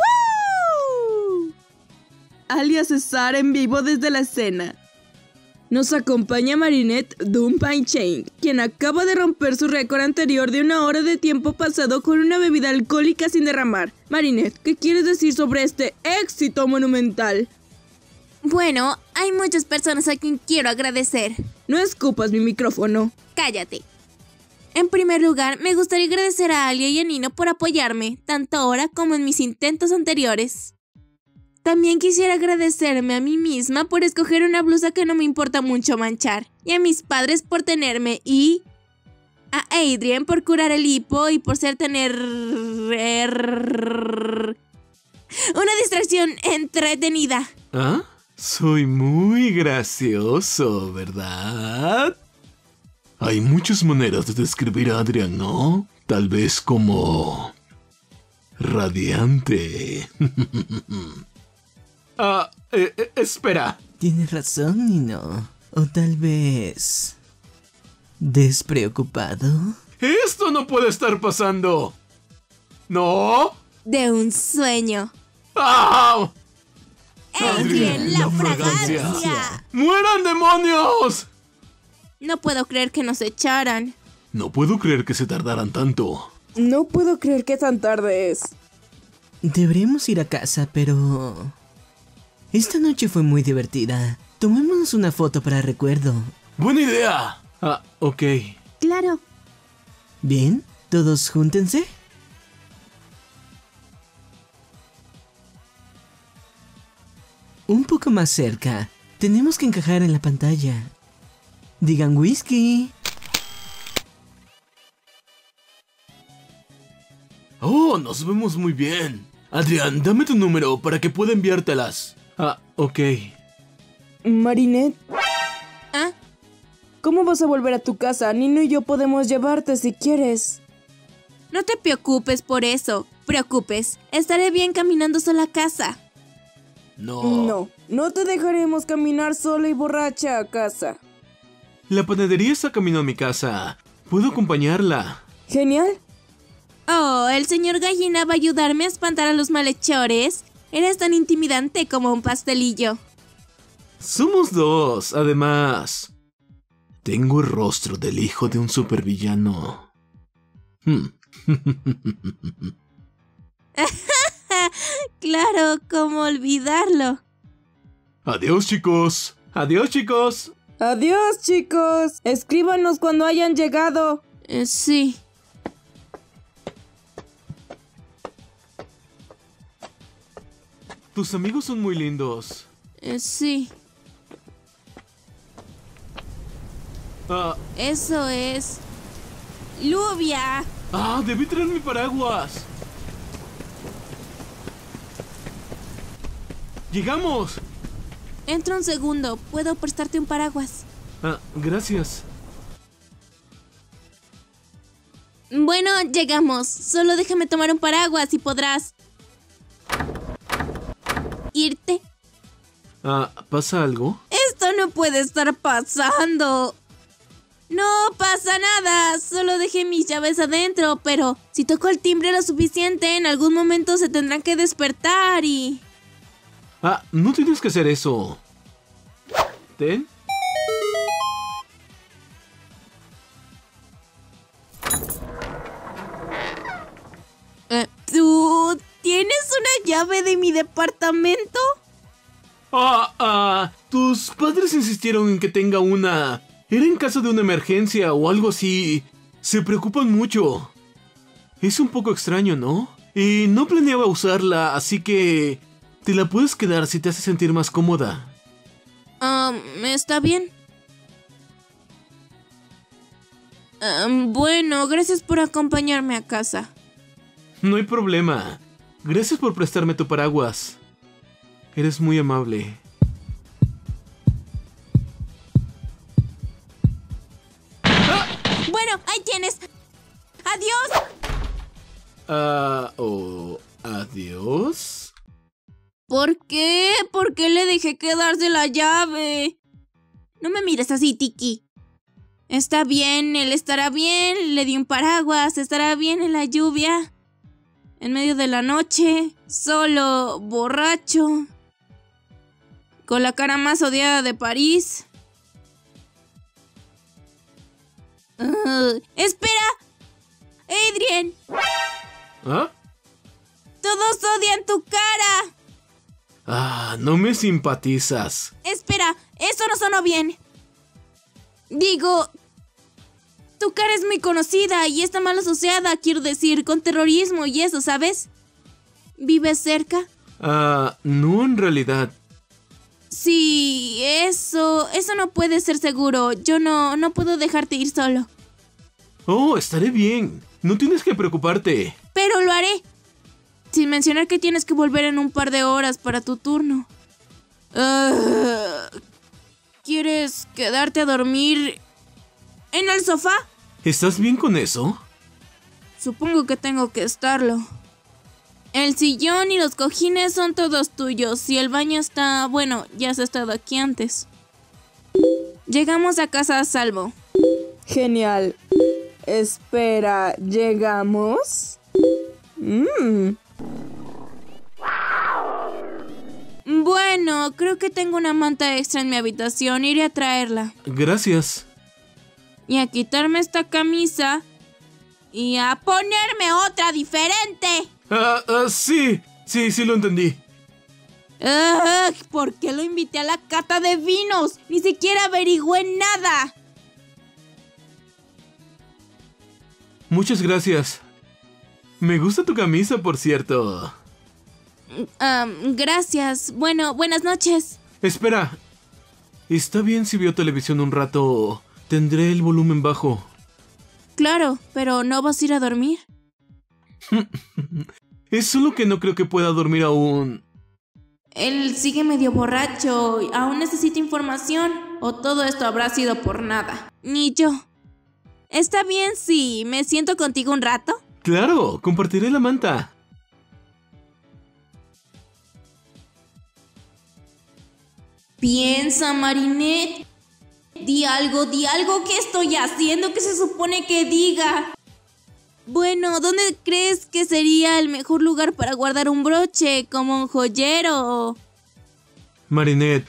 Alias César en vivo desde la escena. Nos acompaña Marinette Dumpine-Chain, quien acaba de romper su récord anterior de una hora de tiempo pasado con una bebida alcohólica sin derramar. Marinette, ¿qué quieres decir sobre este éxito monumental? Bueno, hay muchas personas a quien quiero agradecer. No escupas mi micrófono. Cállate. En primer lugar, me gustaría agradecer a Alia y a Nino por apoyarme, tanto ahora como en mis intentos anteriores. También quisiera agradecerme a mí misma por escoger una blusa que no me importa mucho manchar, y a mis padres por tenerme, y a Adrien por curar el hipo y por ser tener una distracción entretenida. ¿Ah? Soy muy gracioso, ¿verdad? Hay muchas maneras de describir a Adrian, ¿no? Tal vez como... radiante. Ah, eh, eh, espera. Tienes razón, Nino. O tal vez... despreocupado. ¡Esto no puede estar pasando! ¡No! De un sueño. ¡Ah! ¡Adrien, la, la fragancia! fragancia. ¡Mueran demonios! No puedo creer que nos echaran. No puedo creer que se tardaran tanto. No puedo creer que tan tarde es. Deberíamos ir a casa, pero... esta noche fue muy divertida. Tomémonos una foto para recuerdo. ¡Buena idea! Ah, ok. Claro. ¿Bien? ¿Todos júntense? Un poco más cerca. Tenemos que encajar en la pantalla. Digan whisky. Oh, nos vemos muy bien. Adrián, dame tu número para que pueda enviártelas. Ah, ok. Marinette, ¿Ah? ¿cómo vas a volver a tu casa? Nino y yo podemos llevarte si quieres. No te preocupes por eso. Preocupes. Estaré bien caminando sola a casa. No. No, no te dejaremos caminar sola y borracha a casa. La panadería está camino a mi casa. ¿Puedo acompañarla? Genial. Oh, el señor Gallina va a ayudarme a espantar a los malhechores. Eres tan intimidante como un pastelillo. Somos dos, además. Tengo el rostro del hijo de un supervillano. Hmm. Claro, ¿cómo olvidarlo? Adiós, chicos. Adiós, chicos. Adiós, chicos. Escríbanos cuando hayan llegado. Eh, sí. Tus amigos son muy lindos. Eh, sí. Ah, Eso es... ¡Lluvia! ah, debí traer mi paraguas. ¡Llegamos! Entra un segundo. ¿Puedo prestarte un paraguas? Ah, gracias. Bueno, llegamos. Solo déjame tomar un paraguas y podrás... irte. Ah, ¿pasa algo? Esto no puede estar pasando. No pasa nada. Solo dejé mis llaves adentro, pero si toco el timbre lo suficiente, en algún momento se tendrán que despertar y... Ah, no tienes que hacer eso. Ten. Eh, ¿Tú tienes una llave de mi departamento? Ah, ah, tus padres insistieron en que tenga una. Era en caso de una emergencia o algo así. Se preocupan mucho. Es un poco extraño, ¿no? Y no planeaba usarla, así que... te la puedes quedar si te hace sentir más cómoda. Ah, está bien. Um, bueno, gracias por acompañarme a casa. No hay problema. Gracias por prestarme tu paraguas. Eres muy amable. ¡Ah! Bueno, ahí tienes. ¡Adiós! Ah, uh, oh, ¿adiós? ¿Por qué? ¿Por qué le dejé quedarse la llave? No me mires así, Tiki. Está bien, él estará bien, le di un paraguas, estará bien en la lluvia. En medio de la noche, solo, borracho. Con la cara más odiada de París. Uh, ¡Espera! ¡Adrien! ¿Ah? ¡Todos odian tu cara! Ah, no me simpatizas. Espera, eso no sonó bien. Digo, tu cara es muy conocida y está mal asociada, quiero decir, con terrorismo y eso, ¿sabes? ¿Vives cerca? Ah, no en realidad. Sí, eso, eso no puede ser seguro. Yo no, no puedo dejarte ir solo. Oh, estaré bien. No tienes que preocuparte. Pero lo haré. Sin mencionar que tienes que volver en un par de horas para tu turno. Uh, ¿Quieres quedarte a dormir en el sofá? ¿Estás bien con eso? Supongo que tengo que estarlo. El sillón y los cojines son todos tuyos. Y el baño está... bueno, ya has estado aquí antes. Llegamos a casa a salvo. Genial. Espera, ¿llegamos? Mmm... Bueno, creo que tengo una manta extra en mi habitación. Iré a traerla. Gracias. Y a quitarme esta camisa. Y a ponerme otra diferente. Ah, uh, uh, sí. Sí, sí lo entendí. Uh, ¿Por qué lo invité a la cata de vinos? Ni siquiera averigüé nada. Muchas gracias. Me gusta tu camisa, por cierto. Um, gracias. Bueno, buenas noches. Espera. ¿Está bien si veo televisión un rato? Tendré el volumen bajo. Claro, pero ¿no vas a ir a dormir? Es solo que no creo que pueda dormir aún. Él sigue medio borracho. ¿Aún necesita información? ¿O todo esto habrá sido por nada? Ni yo. ¿Está bien si me siento contigo un rato? Claro, compartiré la manta. Piensa, Marinette. Di algo, di algo. ¿Qué estoy haciendo? ¿Qué se supone que diga? Bueno, ¿dónde crees que sería el mejor lugar para guardar un broche? ¿Como un joyero? Marinette.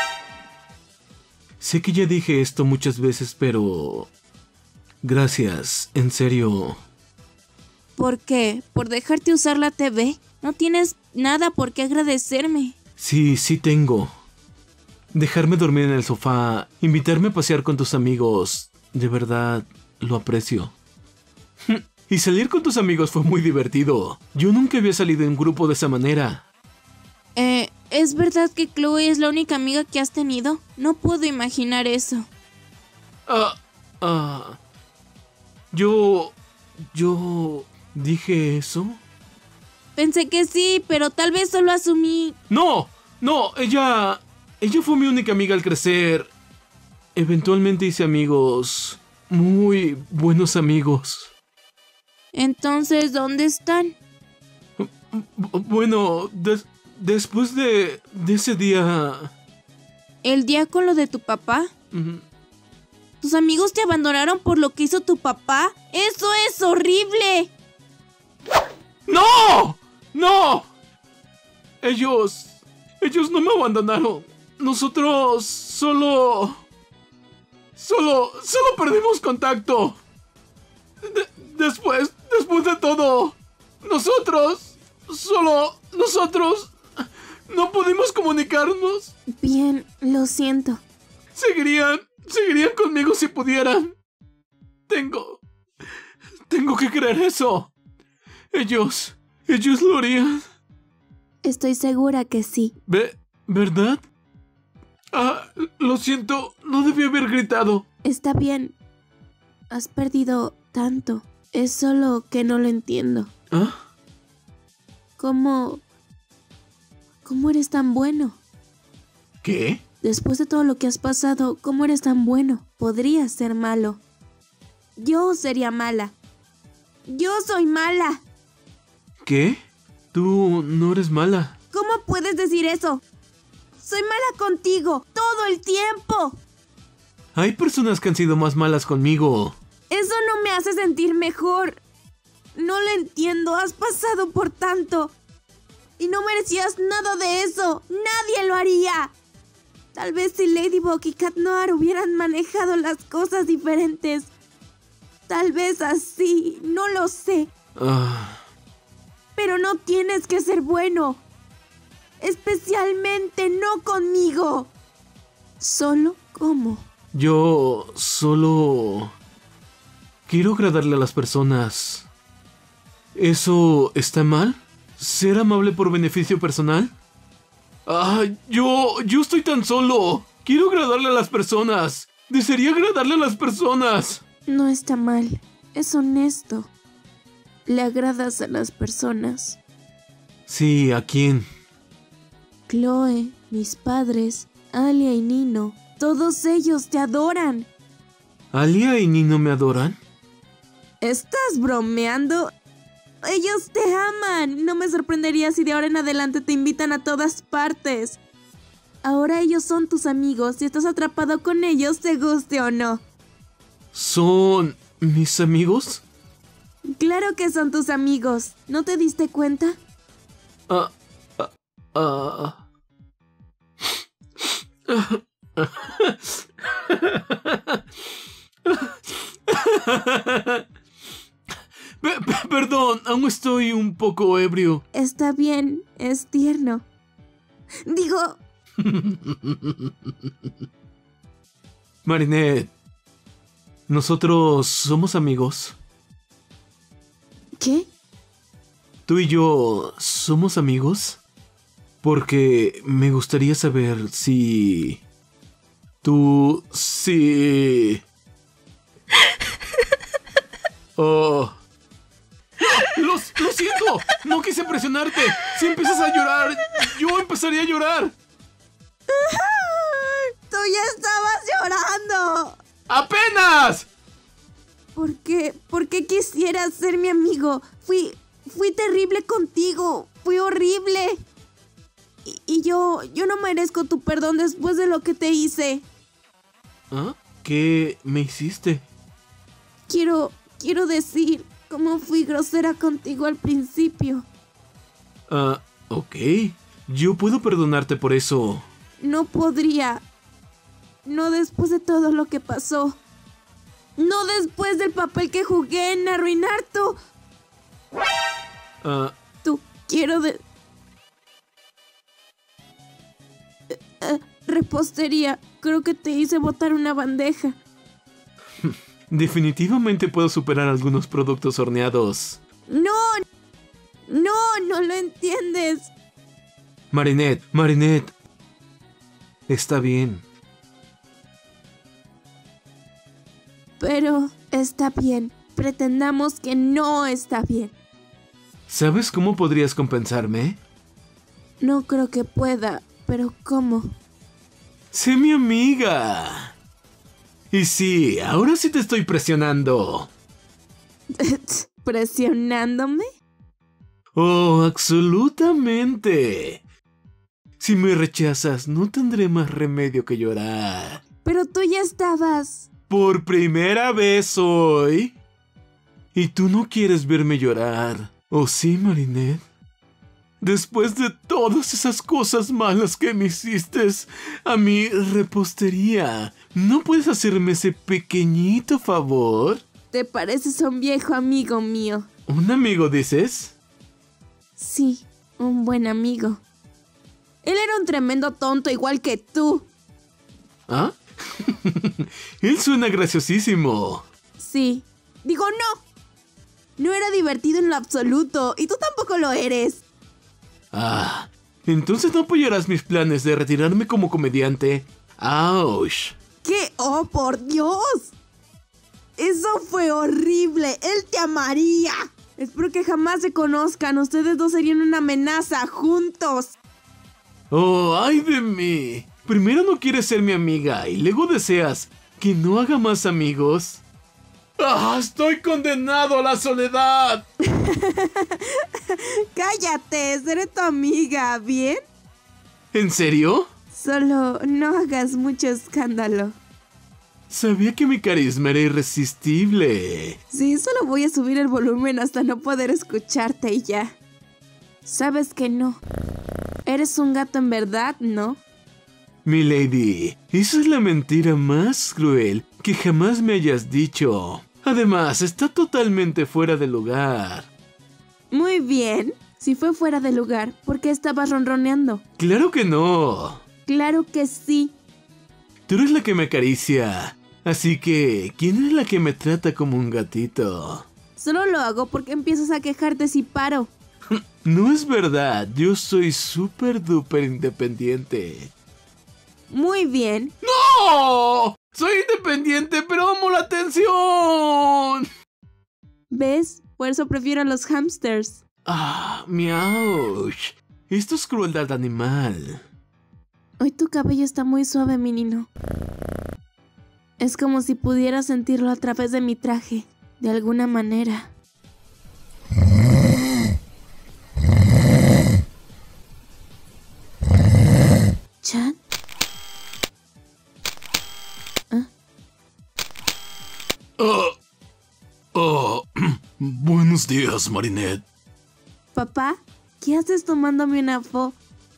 Sé que ya dije esto muchas veces, pero... gracias, en serio. ¿Por qué? ¿Por dejarte usar la T V? No tienes nada por qué agradecerme. Sí, sí tengo. Dejarme dormir en el sofá, invitarme a pasear con tus amigos, de verdad, lo aprecio. Y salir con tus amigos fue muy divertido. Yo nunca había salido en grupo de esa manera. Eh, ¿es verdad que Chloe es la única amiga que has tenido? No puedo imaginar eso. Ah, ah... Yo... yo... ¿dije eso? Pensé que sí, pero tal vez solo asumí... ¡No! ¡No! Ella... ella fue mi única amiga al crecer. Eventualmente hice amigos... muy buenos amigos. Entonces, ¿dónde están? Bueno, des- después de... de ese día... ¿El día con lo de tu papá? Uh-huh. ¿Tus amigos te abandonaron por lo que hizo tu papá? ¡Eso es horrible! ¡No! ¡No! Ellos... ellos no me abandonaron. Nosotros solo... Solo... solo perdimos contacto. De- después... después de todo... Nosotros... solo... nosotros... no pudimos comunicarnos. Bien, lo siento. Seguirían... seguirían conmigo si pudieran. Tengo... tengo que creer eso. Ellos... ellos lo harían. Estoy segura que sí. ¿Ve? ¿Verdad? Ah, lo siento, no debí haber gritado. Está bien. Has perdido tanto. Es solo que no lo entiendo. ¿Ah? ¿Cómo... ¿Cómo eres tan bueno? ¿Qué? Después de todo lo que has pasado, ¿cómo eres tan bueno? Podrías ser malo. Yo sería mala. Yo soy mala. ¿Qué? Tú no eres mala. ¿Cómo puedes decir eso? Soy mala contigo, todo el tiempo. Hay personas que han sido más malas conmigo. Eso no me hace sentir mejor. No lo entiendo, has pasado por tanto. Y no merecías nada de eso. Nadie lo haría. Tal vez si Ladybug y Cat Noir hubieran manejado las cosas diferentes. Tal vez así, no lo sé. Ah. Pero no tienes que ser bueno. Especialmente no conmigo. ¿Solo cómo? Yo solo... quiero agradarle a las personas. ¿Eso está mal? ¿Ser amable por beneficio personal? Ah, yo... yo estoy tan solo. Quiero agradarle a las personas. Desearía agradarle a las personas. No está mal. Es honesto. Le agradas a las personas. Sí, ¿a quién? Chloe, mis padres, Alia y Nino. Todos ellos te adoran. ¿Alia y Nino me adoran? ¿Estás bromeando? Ellos te aman. No me sorprendería si de ahora en adelante te invitan a todas partes. Ahora ellos son tus amigos y estás atrapado con ellos, te guste o no. ¿Son mis amigos? Claro que son tus amigos. ¿No te diste cuenta? Ah, ah, ah. Perdón, aún estoy un poco ebrio. Está bien, es tierno. Digo... Marinette, nosotros somos amigos. ¿Qué? ¿Tú y yo somos amigos? Porque me gustaría saber si... Tú... si... Oh... ¡Lo, lo siento! ¡No quise presionarte! Si empiezas a llorar, yo empezaría a llorar. ¡Tú ya estabas llorando! ¡Apenas! ¿Por qué? ¿Por qué quisieras ser mi amigo? Fui... Fui terrible contigo. Fui horrible. Y, y yo... Yo no merezco tu perdón después de lo que te hice. ¿Ah? ¿Qué me hiciste? Quiero... Quiero decir... cómo fui grosera contigo al principio. Ah, ok. Yo puedo perdonarte por eso. No podría. No después de todo lo que pasó. No después del papel que jugué en arruinar tu... Ah... Tu quiero de... Eh, eh, repostería. Creo que te hice botar una bandeja. Definitivamente puedo superar algunos productos horneados. ¡No! ¡No! ¡No lo entiendes! Marinette, Marinette. Está bien. Pero está bien. Pretendamos que no está bien. ¿Sabes cómo podrías compensarme? No creo que pueda, pero ¿cómo? ¡Sé mi amiga! Y sí, ahora sí te estoy presionando. ¿Presionándome? Oh, absolutamente. Si me rechazas, no tendré más remedio que llorar. Pero tú ya estabas... Por primera vez hoy. Y tú no quieres verme llorar. ¿O sí, Marinette? Después de todas esas cosas malas que me hiciste a mi repostería, ¿no puedes hacerme ese pequeñito favor? Te pareces a un viejo amigo mío. ¿Un amigo, dices? Sí, un buen amigo. Él era un tremendo tonto igual que tú. ¿Ah? Él suena graciosísimo. Sí. Digo, no. No era divertido en lo absoluto, y tú tampoco lo eres. Ah, entonces no apoyarás mis planes de retirarme como comediante. ¡Auch! ¿Qué? ¡Oh, por Dios! Eso fue horrible. Él te amaría. Espero que jamás se conozcan. Ustedes dos serían una amenaza juntos. Oh, ay de mí. Primero no quieres ser mi amiga y luego deseas que no haga más amigos. ¡Ah! ¡Estoy condenado a la soledad! Cállate, seré tu amiga, ¿bien? ¿En serio? Solo no hagas mucho escándalo. Sabía que mi carisma era irresistible. Sí, solo voy a subir el volumen hasta no poder escucharte y ya. Sabes que no. Eres un gato en verdad, ¿no? Milady, esa es la mentira más cruel que jamás me hayas dicho. Además, está totalmente fuera de lugar. Muy bien. Si fue fuera de lugar, ¿por qué estabas ronroneando? ¡Claro que no! Claro que sí. Tú eres la que me acaricia. Así que, ¿quién es la que me trata como un gatito? Solo lo hago porque empiezas a quejarte si paro. No es verdad, yo soy súper duper independiente. Muy bien. ¡No! Soy independiente, pero amo la atención. ¿Ves? Por eso prefiero a los hamsters. Ah, miauch. Esto es crueldad animal. Hoy tu cabello está muy suave, mi nino. Es como si pudiera sentirlo a través de mi traje, de alguna manera. ¿Chan? ¿Ah? Oh, oh, buenos días, Marinette. Papá, ¿qué haces tomándome una fo?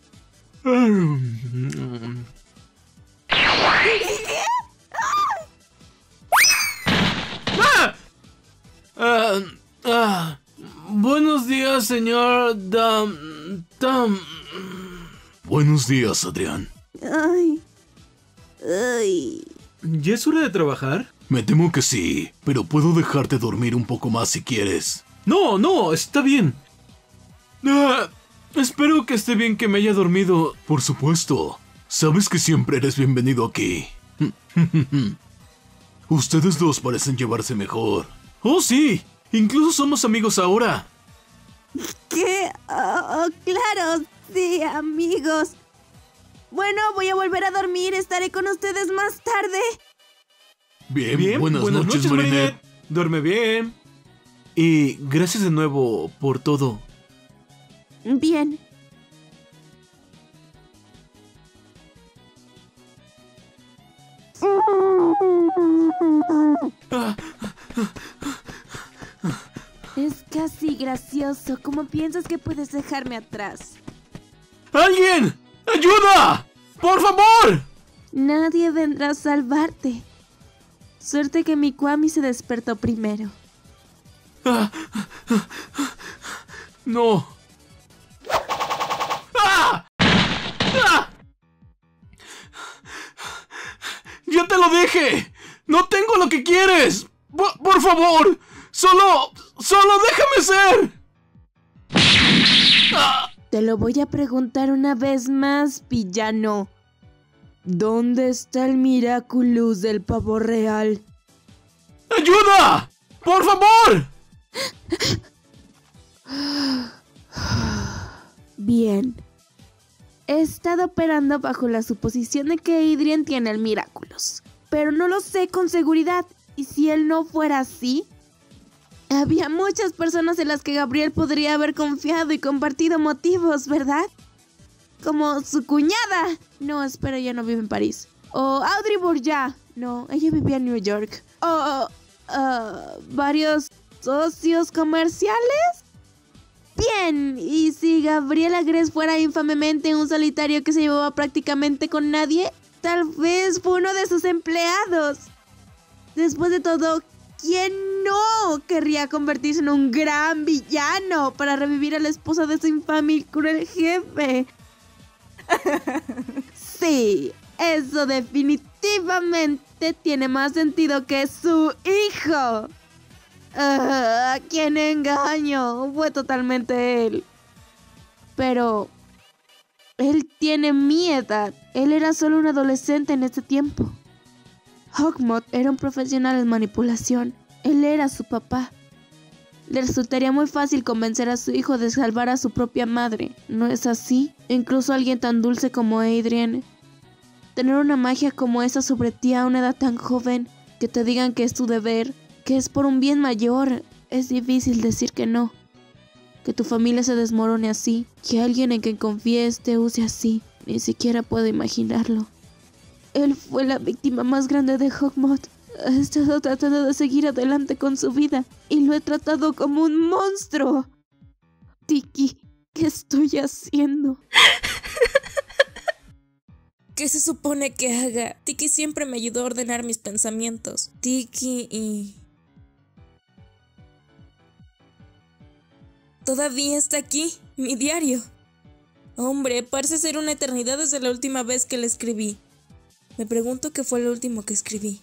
¡Ah! Ah, ah, buenos días, señor Dam... Dam... Buenos días, Adrián. Ay... Ay... ¿Ya es hora de trabajar? Me temo que sí, pero puedo dejarte dormir un poco más si quieres. No, no, está bien. Ah, espero que esté bien que me haya dormido. Por supuesto. Sabes que siempre eres bienvenido aquí. Ustedes dos parecen llevarse mejor. Oh, sí. Incluso somos amigos ahora. ¿Qué? Oh, claro, sí, amigos. Bueno, voy a volver a dormir. Estaré con ustedes más tarde. Bien, Bien, buenas, buenas noches, noches, Marinette. Marinette. Duerme bien. Y gracias de nuevo por todo. Bien. Es casi gracioso. ¿Cómo piensas que puedes dejarme atrás? ¡Alguien! ¡Ayuda! ¡Por favor! Nadie vendrá a salvarte. Suerte que mi Kwami se despertó primero. Ah, no. ¡Ah! ¡Ah! ¡Ya te lo dije! ¡No tengo lo que quieres! Por, por favor, solo, solo déjame ser. ¡Ah! Te lo voy a preguntar una vez más, villano. ¿Dónde está el Miraculous del pavo real? ¡Ayuda! ¡Por favor! Bien. He estado operando bajo la suposición de que Adrian tiene el Miraculous, pero no lo sé con seguridad. ¿Y si él no fuera así? Había muchas personas en las que Gabriel podría haber confiado y compartido motivos, ¿verdad? Como su cuñada. No, espera, ella no vive en París. O Audrey Bourgeois. No, ella vivía en New York. O uh, varios socios comerciales. Bien, ¿y si Gabriela Gress fuera infamemente un solitario que se llevaba prácticamente con nadie? Tal vez fue uno de sus empleados. Después de todo, ¿quién no querría convertirse en un gran villano para revivir a la esposa de su infame y cruel jefe? Sí, eso definitivamente tiene más sentido que su hijo. Uh, ¿Quién engaño? Fue totalmente él. Pero él tiene mi edad. Él era solo un adolescente en ese tiempo. Hawkmoth era un profesional en manipulación. Él era su papá. Le resultaría muy fácil convencer a su hijo de salvar a su propia madre, ¿no es así? Incluso alguien tan dulce como Adrien. Tener una magia como esa sobre ti a una edad tan joven, que te digan que es tu deber, que es por un bien mayor, es difícil decir que no. Que tu familia se desmorone así, que alguien en quien confíes te use así, ni siquiera puedo imaginarlo. Él fue la víctima más grande de Hawkmoth. Ha estado tratando de seguir adelante con su vida y lo he tratado como un monstruo. Tiki, ¿qué estoy haciendo? ¿Qué se supone que haga? Tiki siempre me ayudó a ordenar mis pensamientos. Tiki y... Todavía está aquí, mi diario. Hombre, parece ser una eternidad desde la última vez que le escribí. Me pregunto qué fue lo último que escribí.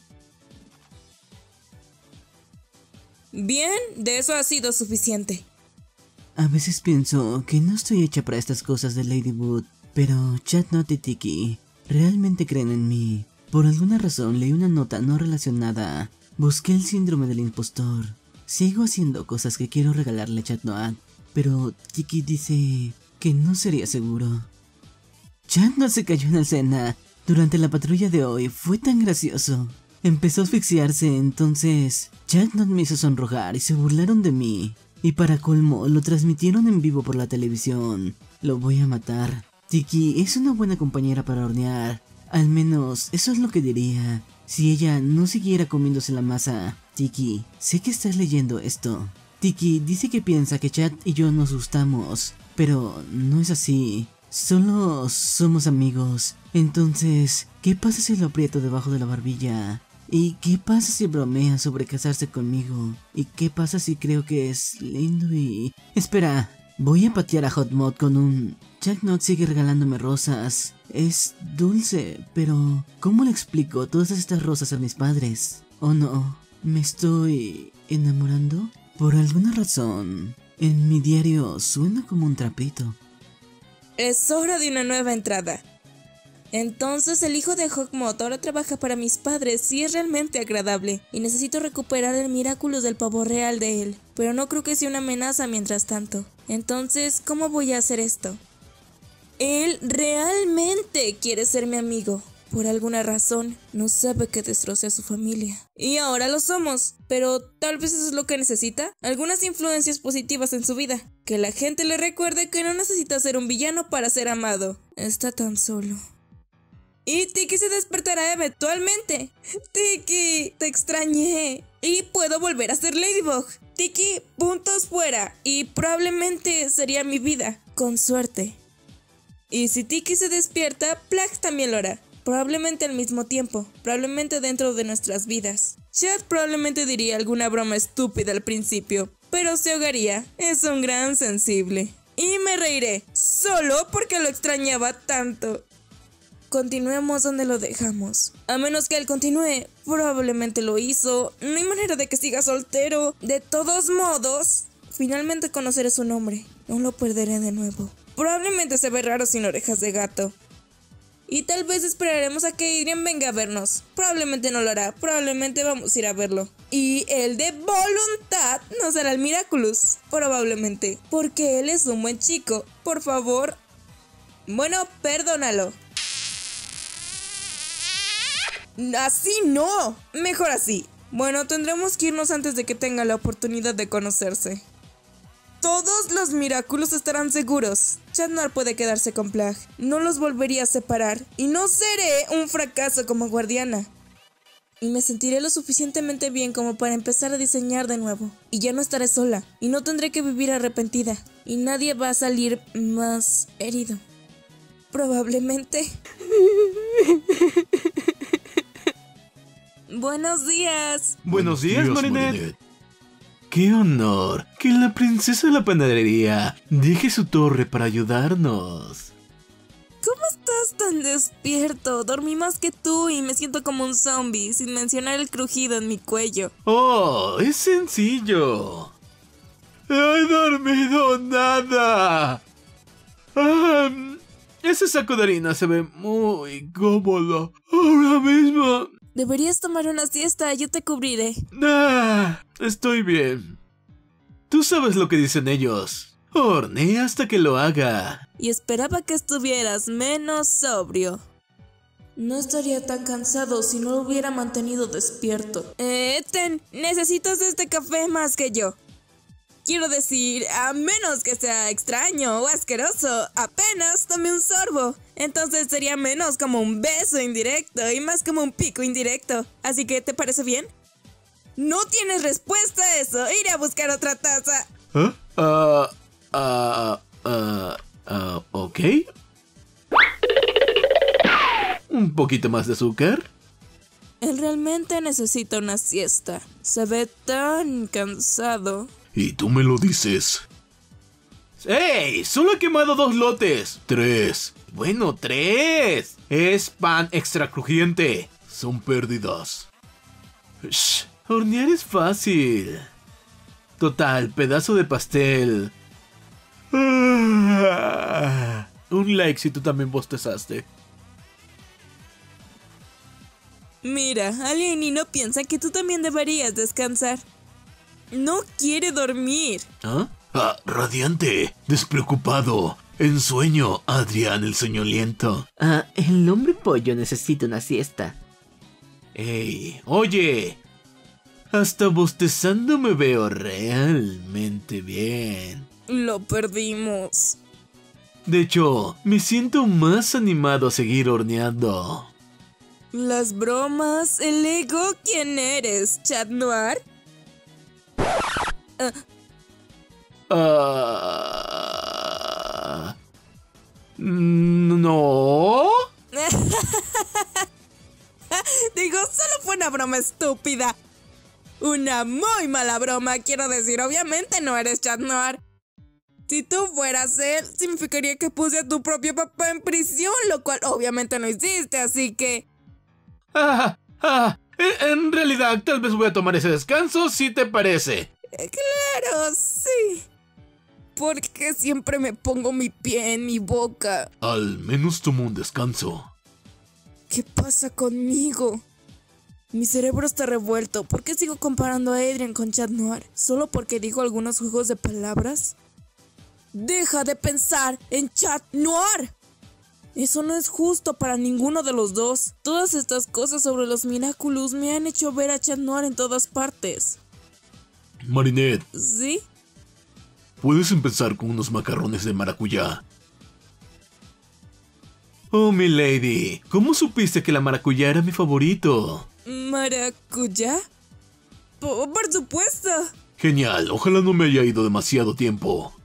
Bien, de eso ha sido suficiente. A veces pienso que no estoy hecha para estas cosas de Ladywood, pero Chatnut y Tiki realmente creen en mí. Por alguna razón leí una nota no relacionada. Busqué el síndrome del impostor. Sigo haciendo cosas que quiero regalarle a Chatnut, pero Tiki dice que no sería seguro. Chatnut se cayó en la escena. Durante la patrulla de hoy fue tan gracioso. Empezó a asfixiarse, entonces Chatnut me hizo sonrojar y se burlaron de mí. Y para colmo, lo transmitieron en vivo por la televisión. Lo voy a matar. Tiki es una buena compañera para hornear. Al menos, eso es lo que diría si ella no siguiera comiéndose la masa. Tiki, sé que estás leyendo esto. Tiki dice que piensa que Chat y yo nos gustamos, pero no es así. Solo somos amigos. Entonces, ¿qué pasa si lo aprieto debajo de la barbilla? ¿Y qué pasa si bromea sobre casarse conmigo? ¿Y qué pasa si creo que es lindo y...? Espera, voy a patear a Hawkmoth con un... Chatnut sigue regalándome rosas. Es dulce, pero... ¿cómo le explico todas estas rosas a mis padres? ¿O no? ¿Me estoy enamorando? Por alguna razón, en mi diario suena como un trapito. Es hora de una nueva entrada. Entonces el hijo de Hawkmoth ahora trabaja para mis padres y es realmente agradable. Y necesito recuperar el Miraculous del pavo real de él. Pero no creo que sea una amenaza mientras tanto. Entonces, ¿cómo voy a hacer esto? Él realmente quiere ser mi amigo. Por alguna razón, no sabe que destrocé a su familia. Y ahora lo somos. Pero tal vez eso es lo que necesita. Algunas influencias positivas en su vida. Que la gente le recuerde que no necesita ser un villano para ser amado. Está tan solo. Y Tiki se despertará eventualmente. Tiki, te extrañé. Y puedo volver a ser Ladybug. Tiki, puntos fuera. Y probablemente sería mi vida. Con suerte. Y si Tiki se despierta, Plag también lo hará. Probablemente al mismo tiempo. Probablemente dentro de nuestras vidas. Chat probablemente diría alguna broma estúpida al principio. Pero se ahogaría. Es un gran sensible. Y me reiré. Solo porque lo extrañaba tanto. Continuemos donde lo dejamos. A menos que él continúe. Probablemente lo hizo. No hay manera de que siga soltero. De todos modos, finalmente conoceré su nombre. No lo perderé de nuevo. Probablemente se ve raro sin orejas de gato. Y tal vez esperaremos a que Adrien venga a vernos. Probablemente no lo hará. Probablemente vamos a ir a verlo. Y el de voluntad nos hará el Miraculous. Probablemente. Porque él es un buen chico. Por favor. Bueno, perdónalo. Así no. Mejor así. Bueno, tendremos que irnos antes de que tenga la oportunidad de conocerse. Todos los Miraculous estarán seguros. Chatnut puede quedarse con Plag. No los volvería a separar. Y no seré un fracaso como guardiana. Y me sentiré lo suficientemente bien como para empezar a diseñar de nuevo. Y ya no estaré sola. Y no tendré que vivir arrepentida. Y nadie va a salir más herido. Probablemente. Buenos días. Buenos días, Marinette. ¡Qué honor! Que la princesa de la panadería deje su torre para ayudarnos. ¿Cómo estás tan despierto? Dormí más que tú y me siento como un zombie, sin mencionar el crujido en mi cuello. ¡Oh! ¡Es sencillo! ¡No he dormido nada! Ah, ese saco de harina se ve muy cómodo. Ahora mismo Deberías tomar una siesta, yo te cubriré. Ah, estoy bien. Tú sabes lo que dicen ellos. Hornea hasta que lo haga. Y esperaba que estuvieras menos sobrio. No estaría tan cansado si no lo hubiera mantenido despierto. Eh, Ten, necesitas este café más que yo. Quiero decir, a menos que sea extraño o asqueroso, apenas tome un sorbo. Entonces sería menos como un beso indirecto y más como un pico indirecto. Así que, ¿te parece bien? No tienes respuesta a eso. Iré a buscar otra taza. ¿Ah? Ah, ah, ah, ah, ok. ¿Un poquito más de azúcar? Él realmente necesita una siesta. Se ve tan cansado. Y tú me lo dices. ¡Ey! Solo he quemado dos lotes. Tres. Bueno, tres. Es pan extra crujiente. Son pérdidas. Shh, hornear es fácil. Total, pedazo de pastel. Ah, un like si tú también bostezaste. Mira, Alieni no piensa que tú también deberías descansar. No quiere dormir. ¿Ah? Ah, radiante, despreocupado, en sueño, Adrián el soñoliento. Ah, el hombre pollo necesita una siesta. Ey, oye. Hasta bostezando me veo realmente bien. Lo perdimos. De hecho, me siento más animado a seguir horneando. Las bromas, el ego, ¿quién eres, Chat Noir? Uh. Uh, no. Digo, solo fue una broma estúpida. Una muy mala broma, quiero decir, obviamente no eres Chat Noir. Si tú fueras él, significaría que puse a tu propio papá en prisión, lo cual obviamente no hiciste, así que... Ah, ah, en realidad, tal vez voy a tomar ese descanso, si te parece. Claro, sí. Porque siempre me pongo mi pie en mi boca. Al menos tomo un descanso. ¿Qué pasa conmigo? Mi cerebro está revuelto. ¿Por qué sigo comparando a Adrian con Chat Noir? ¿Solo porque dijo algunos juegos de palabras? ¡Deja de pensar en Chat Noir! Eso no es justo para ninguno de los dos. Todas estas cosas sobre los Miraculous me han hecho ver a Chat Noir en todas partes. Marinette. ¿Sí? Puedes empezar con unos macarrones de maracuyá. Oh, mi lady, ¿cómo supiste que la maracuyá era mi favorito? ¿Maracuyá? Por, por supuesto. Genial, ojalá no me haya ido demasiado tiempo.